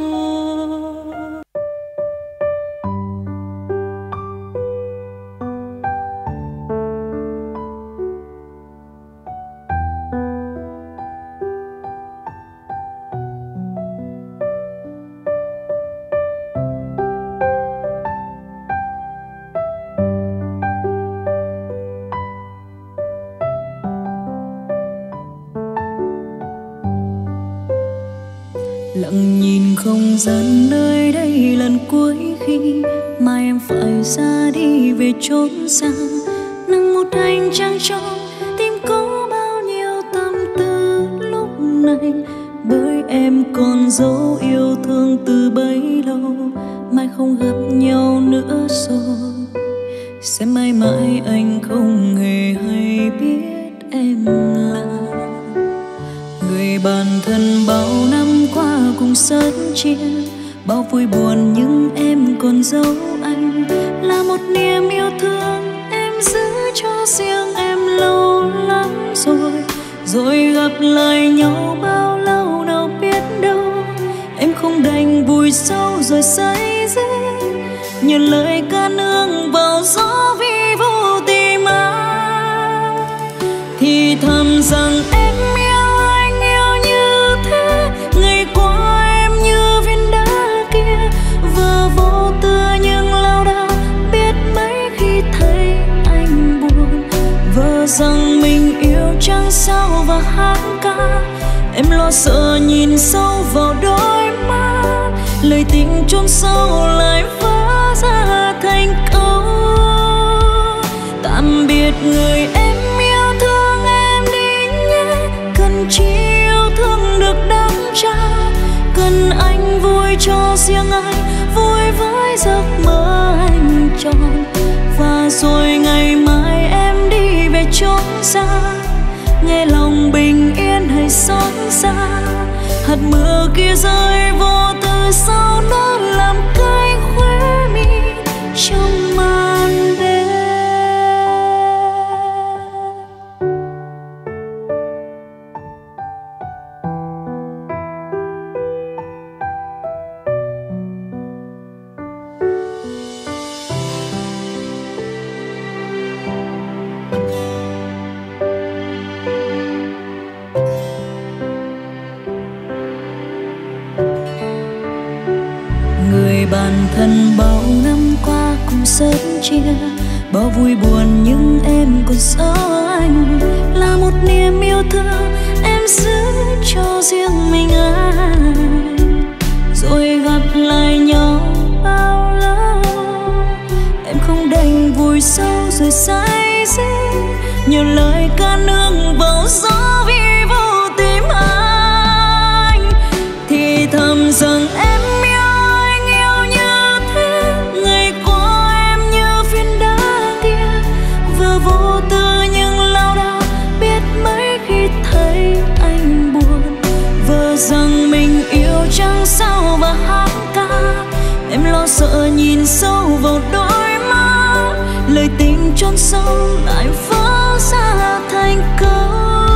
Lặng nhìn không gian nơi đây lần cuối khi mai em phải ra đi về chốn xa. Nắng một ánh trăng trong tim có bao nhiêu tâm tư lúc này, bởi em còn dấu yêu thương từ bấy lâu, mai không gặp nhau nữa rồi. Sẽ mãi mãi anh không hề hay biết em là người bạn thân bao năm qua cùng sớt chia. Bao vui buồn nhưng em còn dấu anh, là một niềm yêu thương em giữ cho riêng em lâu lắm rồi. Rồi gặp lại nhau bao lâu nào biết đâu, em không đành vùi sâu rồi say dứt, như lời ca nương vào gió vi vu tìm ai. Thì thầm rằng em yêu anh, yêu như thế. Ngày qua em như viên đá kia, vừa vô tư nhưng lao đao, biết mấy khi thấy anh buồn. Vờ rằng mình yêu chẳng sao và hát ca, em lo sợ nhìn sâu vào đôi mắt, lời tình chôn sâu lại vỡ ra thành câu tạm biệt người em yêu thương. Em đi nhé, cần chỉ yêu thương được đắm trao, cần anh vui cho riêng anh, vui với giấc mơ anh tròn. Và rồi ngày mai em đi về chốn xa, nghe lòng bình yên hay xót xa. Hạt mưa kia rơi vô tư sau đó làm cay khóe mi trong màn đêm. Người bạn thân bao năm qua cùng sớt chia, bao vui buồn nhưng em còn sợ anh, là một niềm yêu thương em giữ cho riêng mình anh. Rồi gặp lại nhau bao lâu, em không đành vùi sâu rồi say dứt, nhiều lời ca nương vào gió vi vu tìm anh. Thì thầm rằng em yêu anh, yêu như thế. Ngày qua em rằng mình yêu chẳng sao và hát ca. Em lo sợ nhìn sâu vào đôi mắt, lời tình chôn sâu lại vỡ ra thành câu.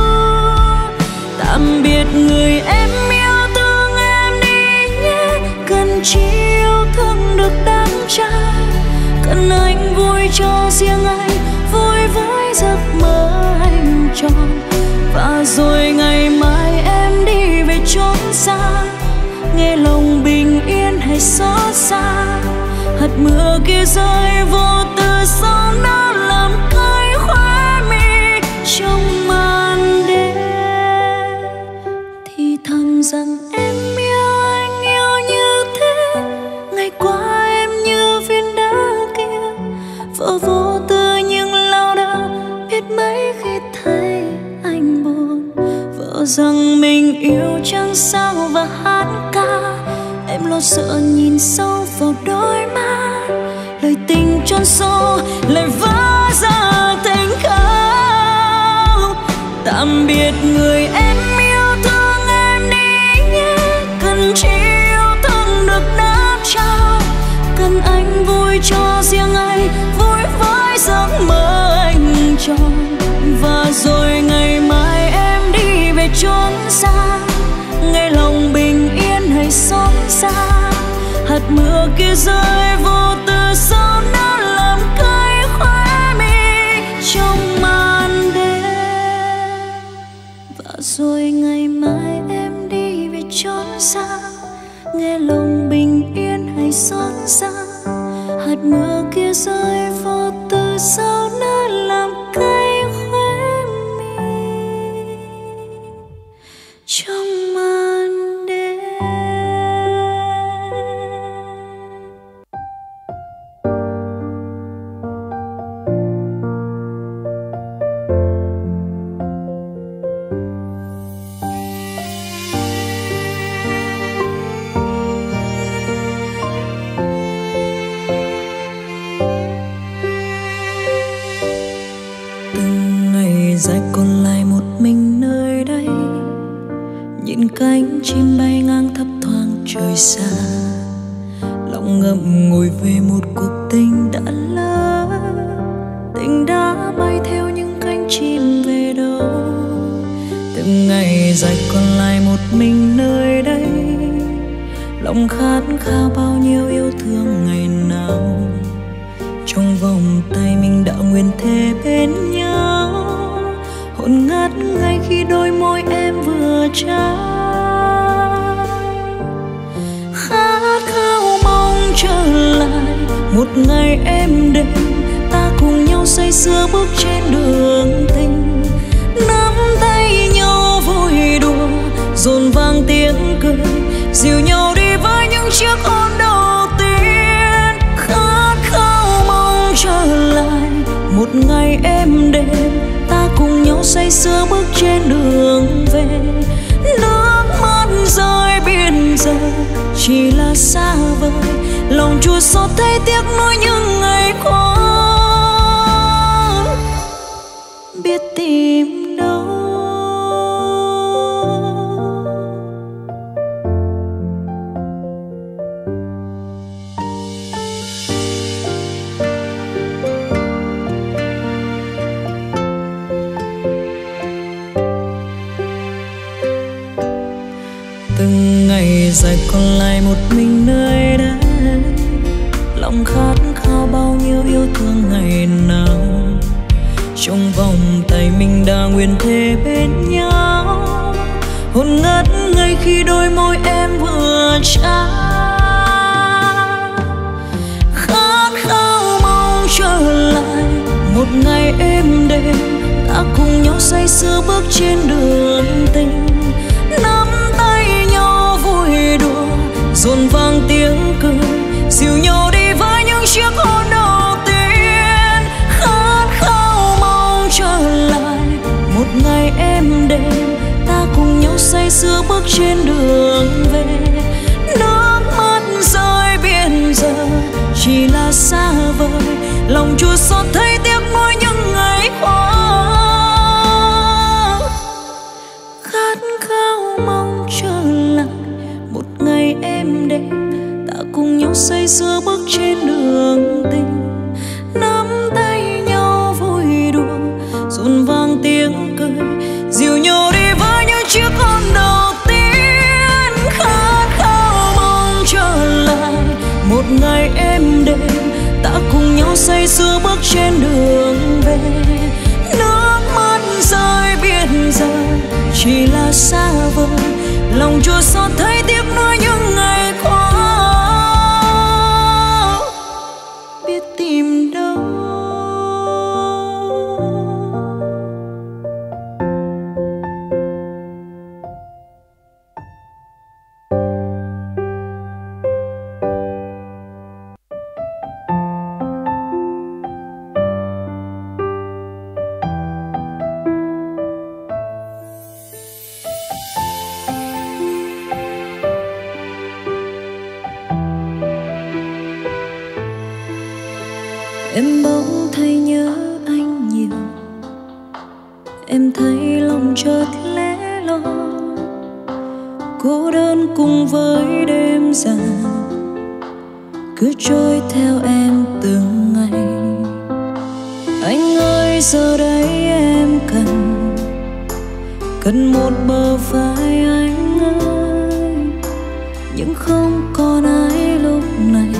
Tạm biệt người em yêu thương em đi nhé, cần chỉ yêu thương được đắm trai. Cần anh vui cho riêng anh, vui với giấc mơ anh tròn. Và rồi ngày mai em đi về chốn xa, nghe lòng bình yên hay xót xa. Hạt mưa kia rơi vô tư sau nó làm cay khóe mi trong màn đêm. Thì thầm rằng em yêu anh yêu như thế, ngày qua em như viên đá kia, vỡ vô tư nhưng lao đao biết mấy khi thấy anh buồn. Vợ rằng mình yêu chẳng sao và hát ca, em lo sợ nhìn sâu vào đôi mắt, lời tình chôn sâu lại vỡ ra thành câu. Tạm biệt người em yêu thương em đi nhé, cần chỉ yêu thương được đáp trao. Cần anh vui cho riêng anh, vui với giấc mơ anh tròn. Và rồi ngày mai em đi về chốn xa, nghe lòng bình yên hay xót xa. Hạt mưa kia rơi vô tư sau nó làm cay khóe mi trong màn đêm. Và rồi ngày mai em đi về chốn xa, nghe lòng bình yên hay xót xa. Hạt mưa kia rơi vô tư sau nó làm cay khóe mi trong màn đêm. Dài còn lại một mình nơi đây, nhìn cánh chim bay ngang thấp thoáng trời xa. Lòng ngậm ngùi về một cuộc tình đã lỡ, tình đã bay theo những cánh chim về đâu. Từng ngày dài còn lại một mình nơi đây, lòng khát khao bao nhiêu yêu thương ngày nào. Trong vòng tay mình đã nguyện thề bên nhau, hồn ngát ngay khi đôi môi em vừa trao. Khát khao mong trở lại một ngày êm đềm, ta cùng nhau say sưa bước trên đường tình. Nắm tay nhau vui đùa, dồn vang tiếng cười, dìu nhau đi với những chiếc hôn đầu tiên. Khát khao mong trở lại một ngày êm đềm, ta cùng nhau say sưa bước trên đường về. Nước mắt rơi biển giờ chỉ là xa vời, lòng chua xót thấy tiếc nuối những ngày qua. Biết tìm đâu dài còn lại một mình nơi đây, lòng khát khao bao nhiêu yêu thương ngày nào. Trong vòng tay mình đã nguyện thề bên nhau, hồn ngất ngay khi đôi môi em vừa trao. Khát khao mong trở lại một ngày êm đềm, ta cùng nhau say sưa bước trên đường tình. Nắm tay nhau vui đùa, dồn vang tiếng cười, dìu nhau đi với những chiếc hôn đầu tiên. Khát khao mong trở lại một ngày êm đềm, ta cùng nhau say sưa bước trên đường về. Nước mắt rơi biển giờ chỉ là xa vời, lòng chua xót thấy tiếc nuối những ngày qua. Khát khao mong trở lại say sưa bước trên đường tình, nắm tay nhau vui đùa rộn vang tiếng cười, dìu nhau đi với những chiếc con đầu tiên, khát khao mong trở lại một ngày êm đềm, ta cùng nhau say sưa bước trên đường về. Nước mắt rơi biết rằng chỉ là xa vời, lòng chua xót thấy tiếc nuối những ngày qua biết tìm đâu. Em bỗng thấy nhớ anh nhiều, em thấy lòng chợt lẻ loi, cô đơn cùng với đêm dài cứ trôi theo em từng ngày. Anh ơi giờ đây em cần cần một bờ vai anh ơi, nhưng không còn ai lúc này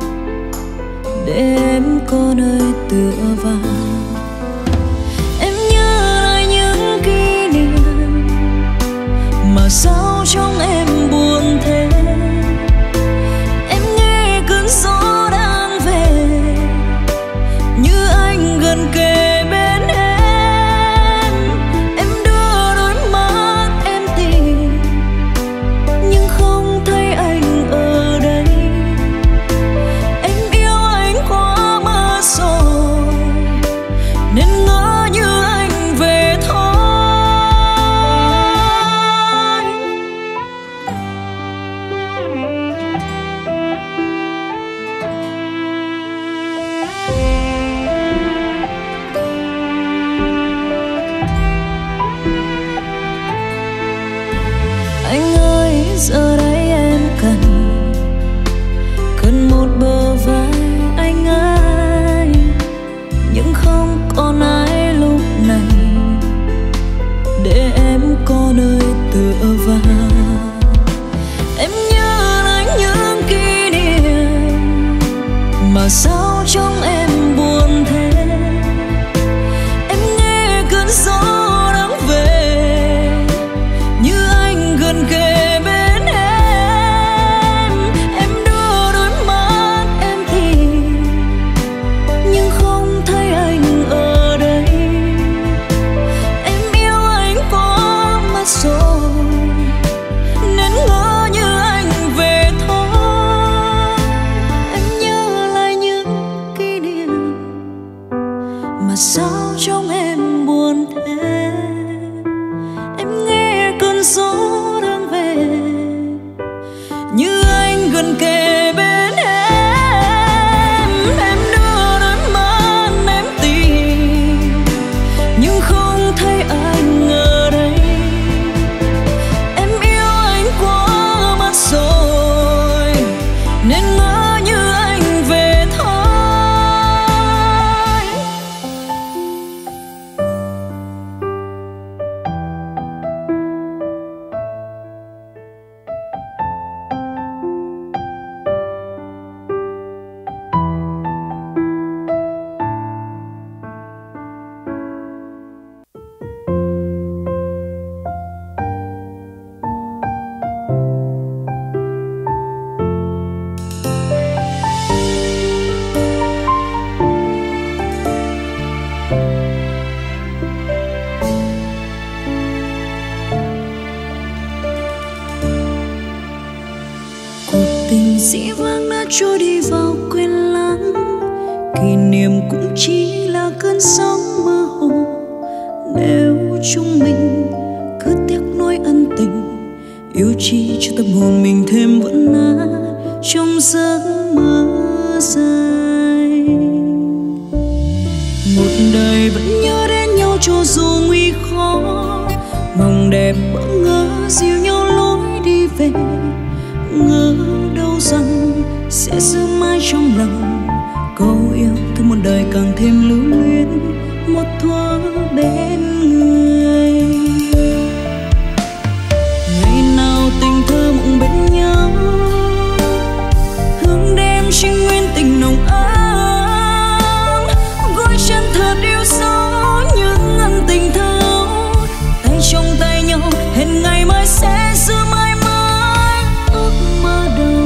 để em có nơi tựa vào. Em nhớ lại những kỷ niệm mà sao trong em buồn thế. Em nghe cơn gió đang về, như anh gần kề bên em. Em đưa đôi mắt em tìm, nhưng không thấy anh ở đây. Em yêu anh quá mất rồi, nên ngỡ như anh về thôi. Anh ơi giờ đây em cần cần một bờ vai anh ơi, nhưng không còn ai lúc này để em có nơi tựa vào. Em nhớ lại những kỷ niệm mà sao trong em buồn thế. Em nghe cơn gió đang về, như anh gần kề bên em. Em đưa đôi mắt em tìm, nhưng không thấy anh ở đây. Em yêu anh quá mất rồi, nên ngỡ như anh về thôi. Em nhớ lại những kỷ niệm mà sao trong em buồn thế. Em nghe cơn gió đang về, như anh gần kề bên em. Em đưa đôi mắt em tìm, nhưng không thấy anh ở đây. Em yêu anh quá mất rồi, nên ngỡ như anh về thôi. Cuộc tình dĩ vãng đã trôi đi vào quên lãng, kỷ niệm cũng chỉ là cơn sóng mơ hồ. Nếu chúng mình cứ tiếc nuối ân tình, yêu chi cho tâm hồn mình thêm vẫn nát trong giấc mơ dài. Một đời vẫn nhớ đến nhau cho dù nguy khó, mong đẹp bỡ ngỡ dìu nhau lối đi về. Ngỡ đâu rằng sẽ sẽ giữ mãi trong lòng. Câu yêu thương một đời càng thêm lưu luyến một thuở bên người. Ngày nào tình thơ mộng bên nhau, hướng đêm trinh nguyên tình nồng ấm, gối chân thật yêu dấu những ân tình thâu. Tay trong tay nhau hẹn ngày mai sẽ giữ mãi mãi ước mơ đầu.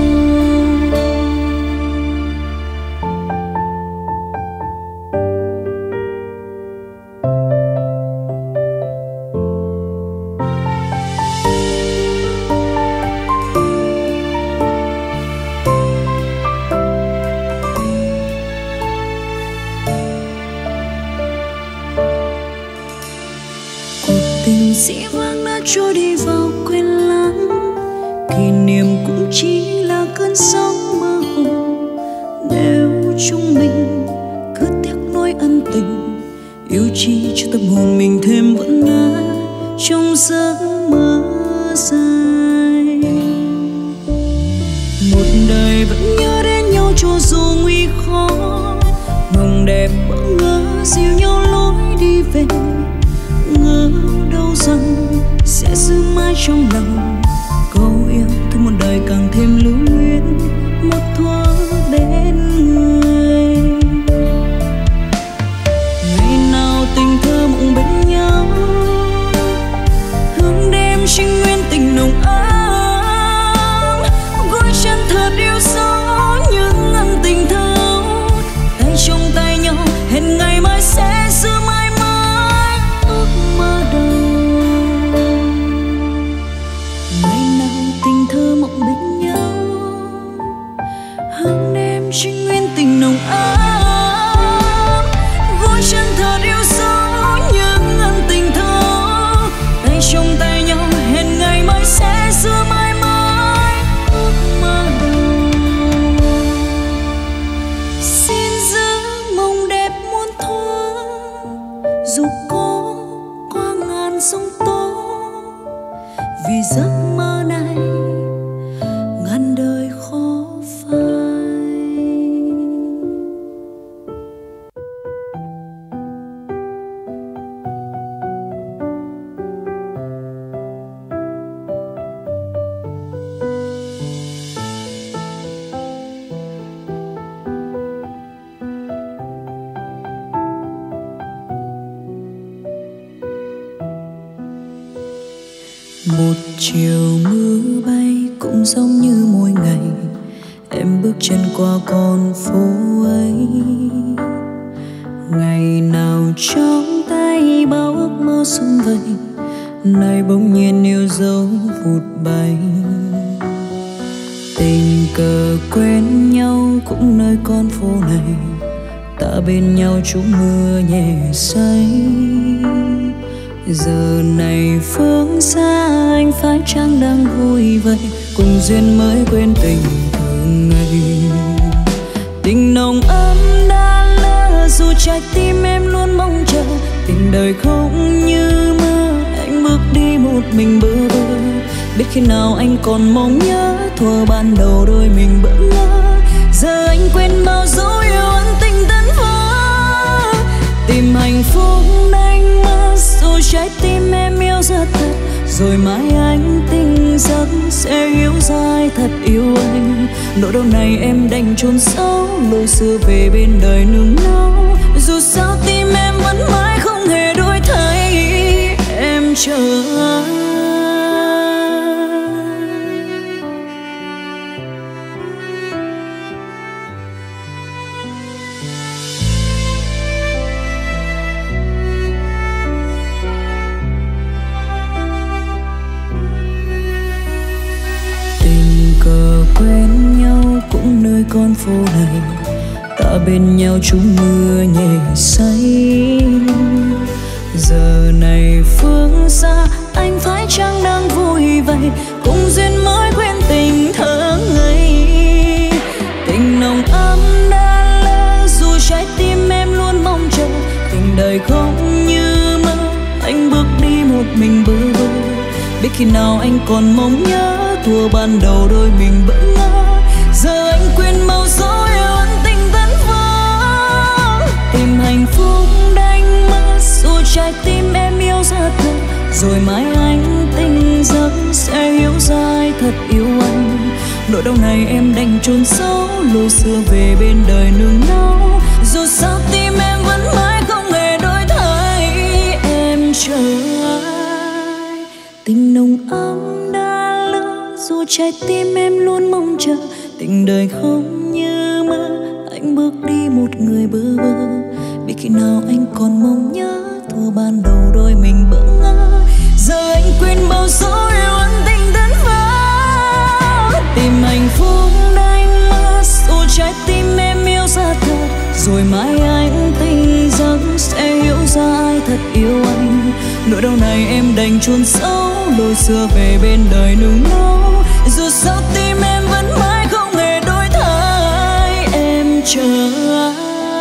Dĩ vãng đã trôi đi vào quên lãng, kỷ niệm cũng chỉ là cơn sóng mơ hồ. Nếu chúng mình cứ tiếc nuối ân tình, yêu chi cho tâm hồn mình thêm vẫn ngã trong giấc mơ dài. Một đời vẫn nhớ đến nhau cho dù nguy khó, mộng đẹp bỡ ngỡ dìu nhau lối đi về. Ngỡ đâu rằng sẽ giữ mãi trong lòng, câu yêu thương một đời càng thêm lưu luyến một thuở bên người. Ngày nào tình thơ mộng bên nhau, hướng đêm trinh nguyên tình nồng ấm, gối chân thật yêu dấu những ân tình thâu. Tay trong tay nhau hẹn ngày mai sẽ giữ mãi mãi ước mơ đầu. Ngày nào tình thơ mộng bên nhau, hướng đêm trinh nguyên tình nồng ấm, gối chân thật yêu dấu những ân tình thâu. Tay trong tay nhau hẹn ngày mai sẽ giữ mãi mãi ước mơ đầu. Xin giữ mộng đẹp muôn thuở, dù có qua ngàn sông tố, vì giấc mơ này ngàn đời khó phai. Một chiều mưa bay cũng giống như mỗi ngày, em bước chân qua con phố ấy. Ngày nào trong tay bao ước mơ sum vầy, nay bỗng nhiên yêu dấu vụt bay. Tình cờ quen nhau cũng nơi con phố này, ta bên nhau trú mưa nhẹ say. Giờ này phương xa anh phải chăng đang vui vậy, cùng duyên mới quên tình thường ngày. Tình nồng ấm đã lỡ dù trái tim em luôn mong chờ, tình đời không như mơ anh bước đi một mình bơ vơ. Biết khi nào anh còn mong nhớ thuở ban đầu đôi mình bỡ ngỡ, giờ anh quên bao dấu yêu ân tình tân vỡ. Tìm hạnh phúc đánh mất dù trái tim em yêu rất thật, rồi mãi anh tỉnh giấc sẽ yêu dài thật yêu anh. Nỗi đau này em đành chôn sâu, lối xưa về bên đời nương náu. Dù sao tim em vẫn mãi không hề đổi thay, em chờ anh. Quen nhau cũng nơi con phố này, ta bên nhau trú mưa nhẹ say. Giờ này phương xa anh phải chăng đang vui vậy, cùng duyên mới quên tình thơ ngây. Tình nồng ấm đã lỡ dù trái tim em luôn mong chờ, tình đời không như mơ anh bước đi một mình bơ vơ. Biết khi nào anh còn mong nhớ thuở ban đầu đôi mình bỡ ngỡ, giờ anh quên mau trái tim em yêu ra thật, rồi mai anh tỉnh giấc sẽ hiểu ra ai thật yêu anh. Nỗi đau này em đành chôn giấu, lối xưa về bên đời nương náu. Dù sao tim em vẫn mãi không hề đổi thay, em chờ ai. Tình nồng ấm đã lỡ, dù trái tim em luôn mong chờ. Tình đời không như mơ, anh bước đi một người bơ vơ. Biết khi nào anh còn mong nhớ, thuở ban đầu đôi mình bỡ ngỡ. Giờ anh quên bao dấu yêu ân tình đơn phai. Tìm hạnh phúc đánh mất, dù trái tim em yêu ra thật, rồi mai anh tỉnh giấc sẽ hiểu ra ai thật yêu anh. Nỗi đau này em đành chôn giấu, lối xưa về bên đời nung nấu. Dù sao tim em vẫn mãi không hề đổi thay, em chờ ai.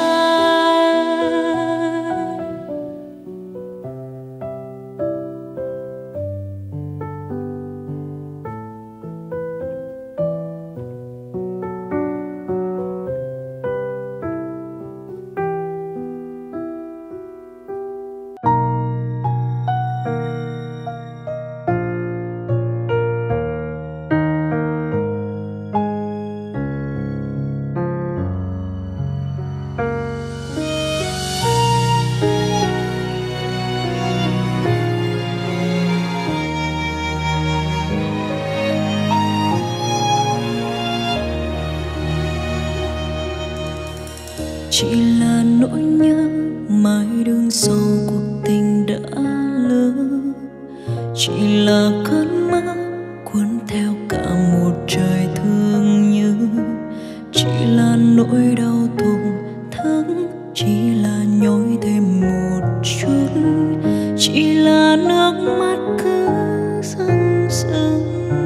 Chỉ là nỗi nhớ mãi đứng sau cuộc tình đã lỡ. Chỉ là cơn mơ cuốn theo cả một trời thương nhớ. Chỉ là nỗi đau thổn thức, chỉ là nhói thêm một chút. Chỉ là nước mắt cứ rưng rưng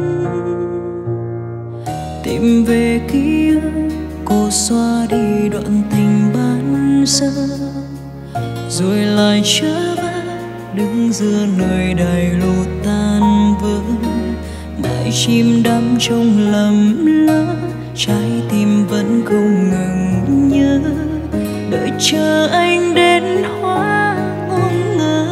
tìm về ký ức, cô xóa đi đoạn tình ban sơ, rồi lại trở về đứng giữa nơi đầy lù tan vỡ. Mãi chim đắm trong lầm lỡ, trái tim vẫn không ngừng nhớ. Đợi chờ anh đến hóa ngôn ngờ.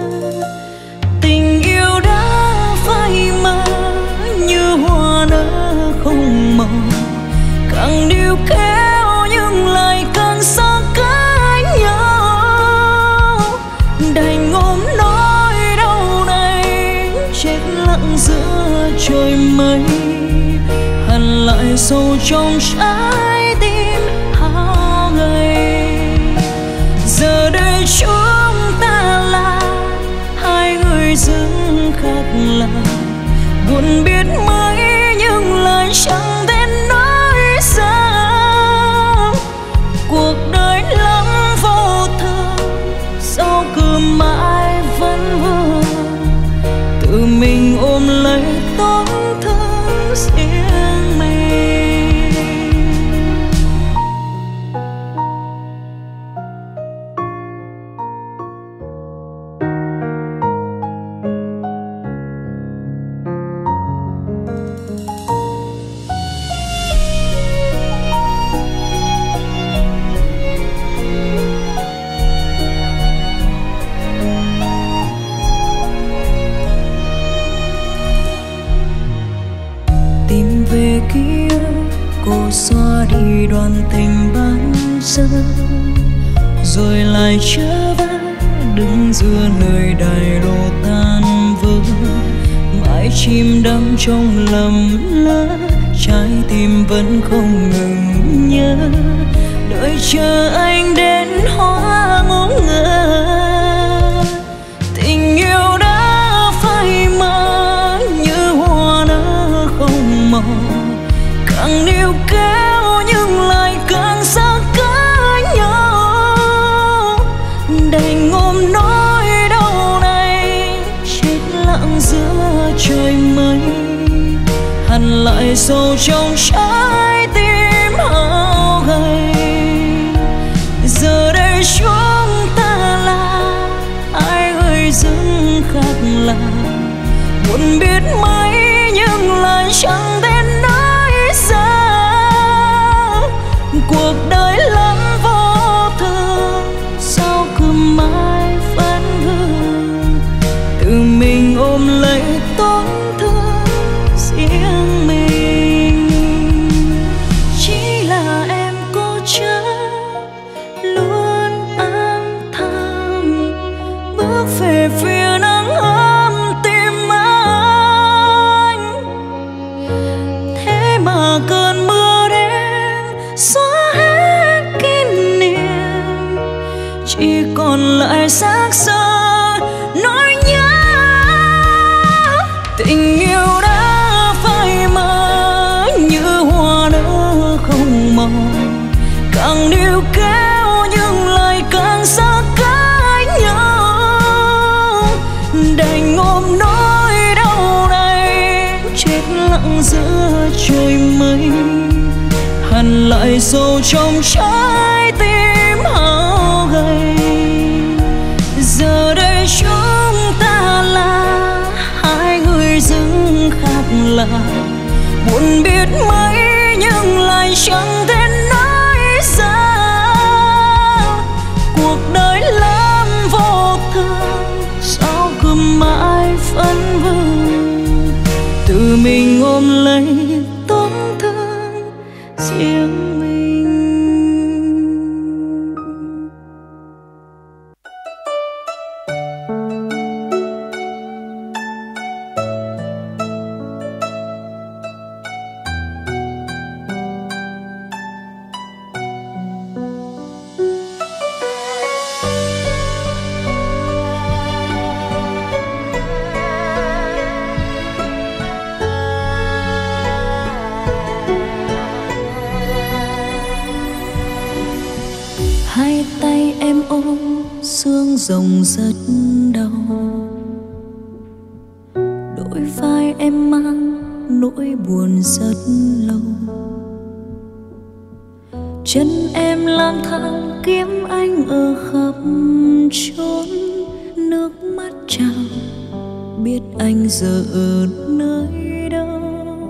Tình yêu đã phai mờ như hoa nở không màu, càng níu kéo nhưng lại càng xa cách nhau. Đành ôm nỗi đau này chết lặng giữa trời mây, hằn lại sâu trong trái tim hao gầy. Giờ đây chúng ta là hai người dưng khác lạ, buồn biết mấy nhưng lại chẳng đến nỗi sao. Cuộc đời lắm vô thường, sao cứ mãi vẫn vương tự mình ôm lấy tổn thương riêng mình. Về ký ức, cô xóa đi đoạn tình ban sơ, rồi lại trở về đứng giữa nơi đầy lô tan vỡ. Mãi chim đắm trong lầm lỡ, trái tim vẫn không ngừng nhớ. Đợi chờ anh đến hóa ngóng ngơ. Tình yêu đã phai mờ như hoa nở không màu, càng níu kéo nhưng lại càng xa cách nhau. Đành ôm nỗi đau này chết lặng giữa trời mây, hằn lại sâu trong trái tim hao gầy. Giờ đây chúng ta là hai người dưng khác lạ, buồn biết mấy nhưng lại chẳng đến nỗi sao. Cuộc đời lắm vô thường, sao cứ mãi vẫn lại xác xơ nỗi nhớ. Tình yêu đã phai mờ như hoa nở không màu, càng níu kéo nhưng lại càng xa cách nhau. Đành ôm nỗi đau này chết lặng giữa trời mây, hằn lại sâu trong trái tim hao gầy. Giờ đây chúng ta là hai người dưng khác lạ, buồn biết mấy nhưng lại chẳng thể nói ra. Cuộc đời lắm vô thường, sao cứ mãi phân vân, tự mình ôm lấy tổn thương riêng mình. Hai tay em ôm xương rồng rất đau, đôi vai em mang nỗi buồn rất lâu. Chân em lang thang kiếm anh ở khắp chốn, nước mắt trào biết anh giờ ở nơi đâu.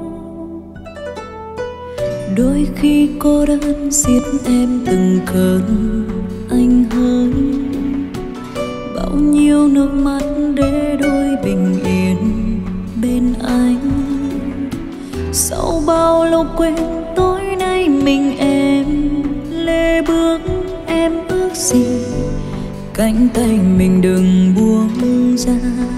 Đôi khi cô đơn giết em từng cơn anh hơi, bao nhiêu nước mắt để đôi bình yên bên anh. Sau bao lâu quên tối nay mình em lê bước, em ước gì cánh tay mình đừng buông ra.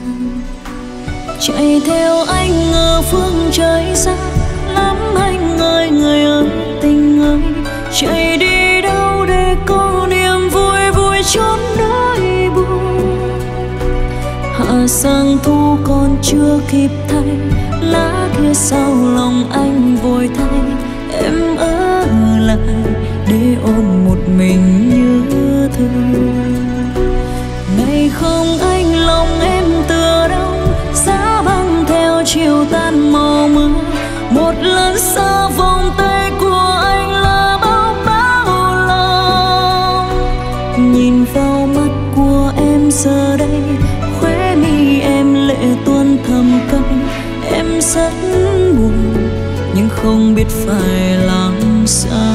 Chạy theo anh ở phương trời xa lắm anh ơi, người ơi tình ơi, chạy đi đâu để có niềm vui vui chốn nỗi buồn. Hạ sang thu còn chưa kịp thay, lá kia sau lòng anh vội thay. Em ở lại để ôm một mình nhớ thương. Ngày không anh lòng em tựa đông, giá băng theo chiều tan màu mưa. Một lần xa vòng tay của anh là bao bao lòng. Nhìn vào mắt của em giờ đây, khóe mi em lệ tuôn thầm cay. Em rất buồn nhưng không biết phải làm sao.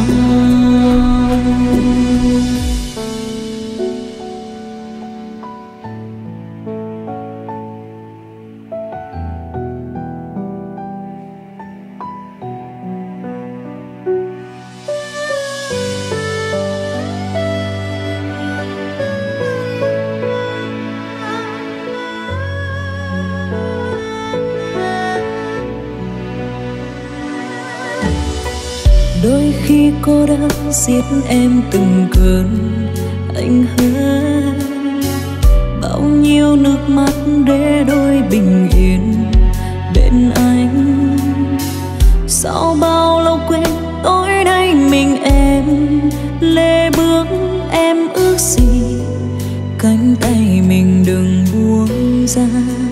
Đôi khi cô đơn giết em từng cơn anh hứa, bao nhiêu nước mắt để đôi bình yên bên anh. Sau bao lâu quên tối nay mình em lê bước, em ước gì cánh tay mình đừng buông ra.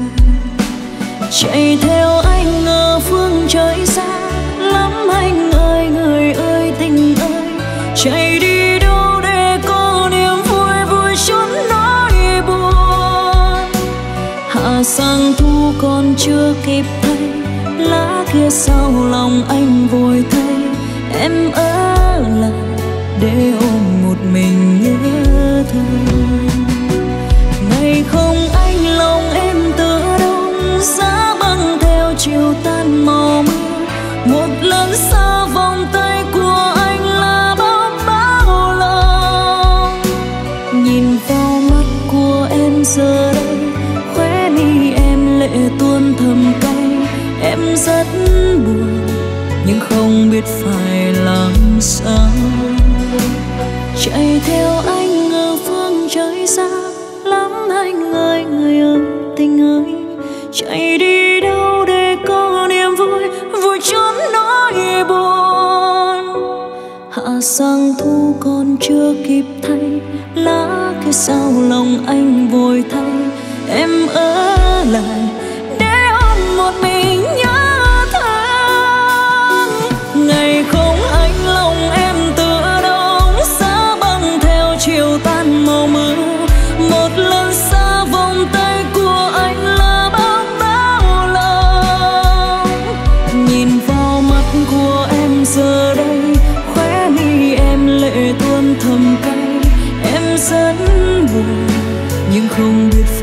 Chạy theo anh ở phương trời xa lắm anh ơi, người ơi tình ơi, chạy đi đâu để có niềm vui vui chốn nỗi buồn. Hạ sang thu còn chưa kịp thay, lá kia sau lòng anh vội thay. Em ở lại để ôm một mình nhớ thương. Ngày không anh lòng em tựa đông, giá băng theo chiều tan màu mưa. Một lần xa vòng tay của anh là bao bao lòng. Nhìn vào mắt của em giờ đây, khóe mi em lệ tuôn thầm cay. Em rất buồn nhưng không biết phải làm sao. Chạy theo anh ở phương trời xa anh ơi, người ơi, tình ơi, chạy đi đâu để có niềm vui, vui trốn nỗi buồn. Hạ sang thu còn chưa kịp thay, lá kia sao lòng anh vội thay. Em ở lại để ôm một mình nhớ thương. Ngày không anh lòng em tựa đông, giá băng theo chiều tan màu mưa. Một lần xa vòng tay của anh là bao bao lòng. Nhìn vào mắt của em giờ đây, khóe mi em lệ tuôn thầm cay. Em rất buồn nhưng không biết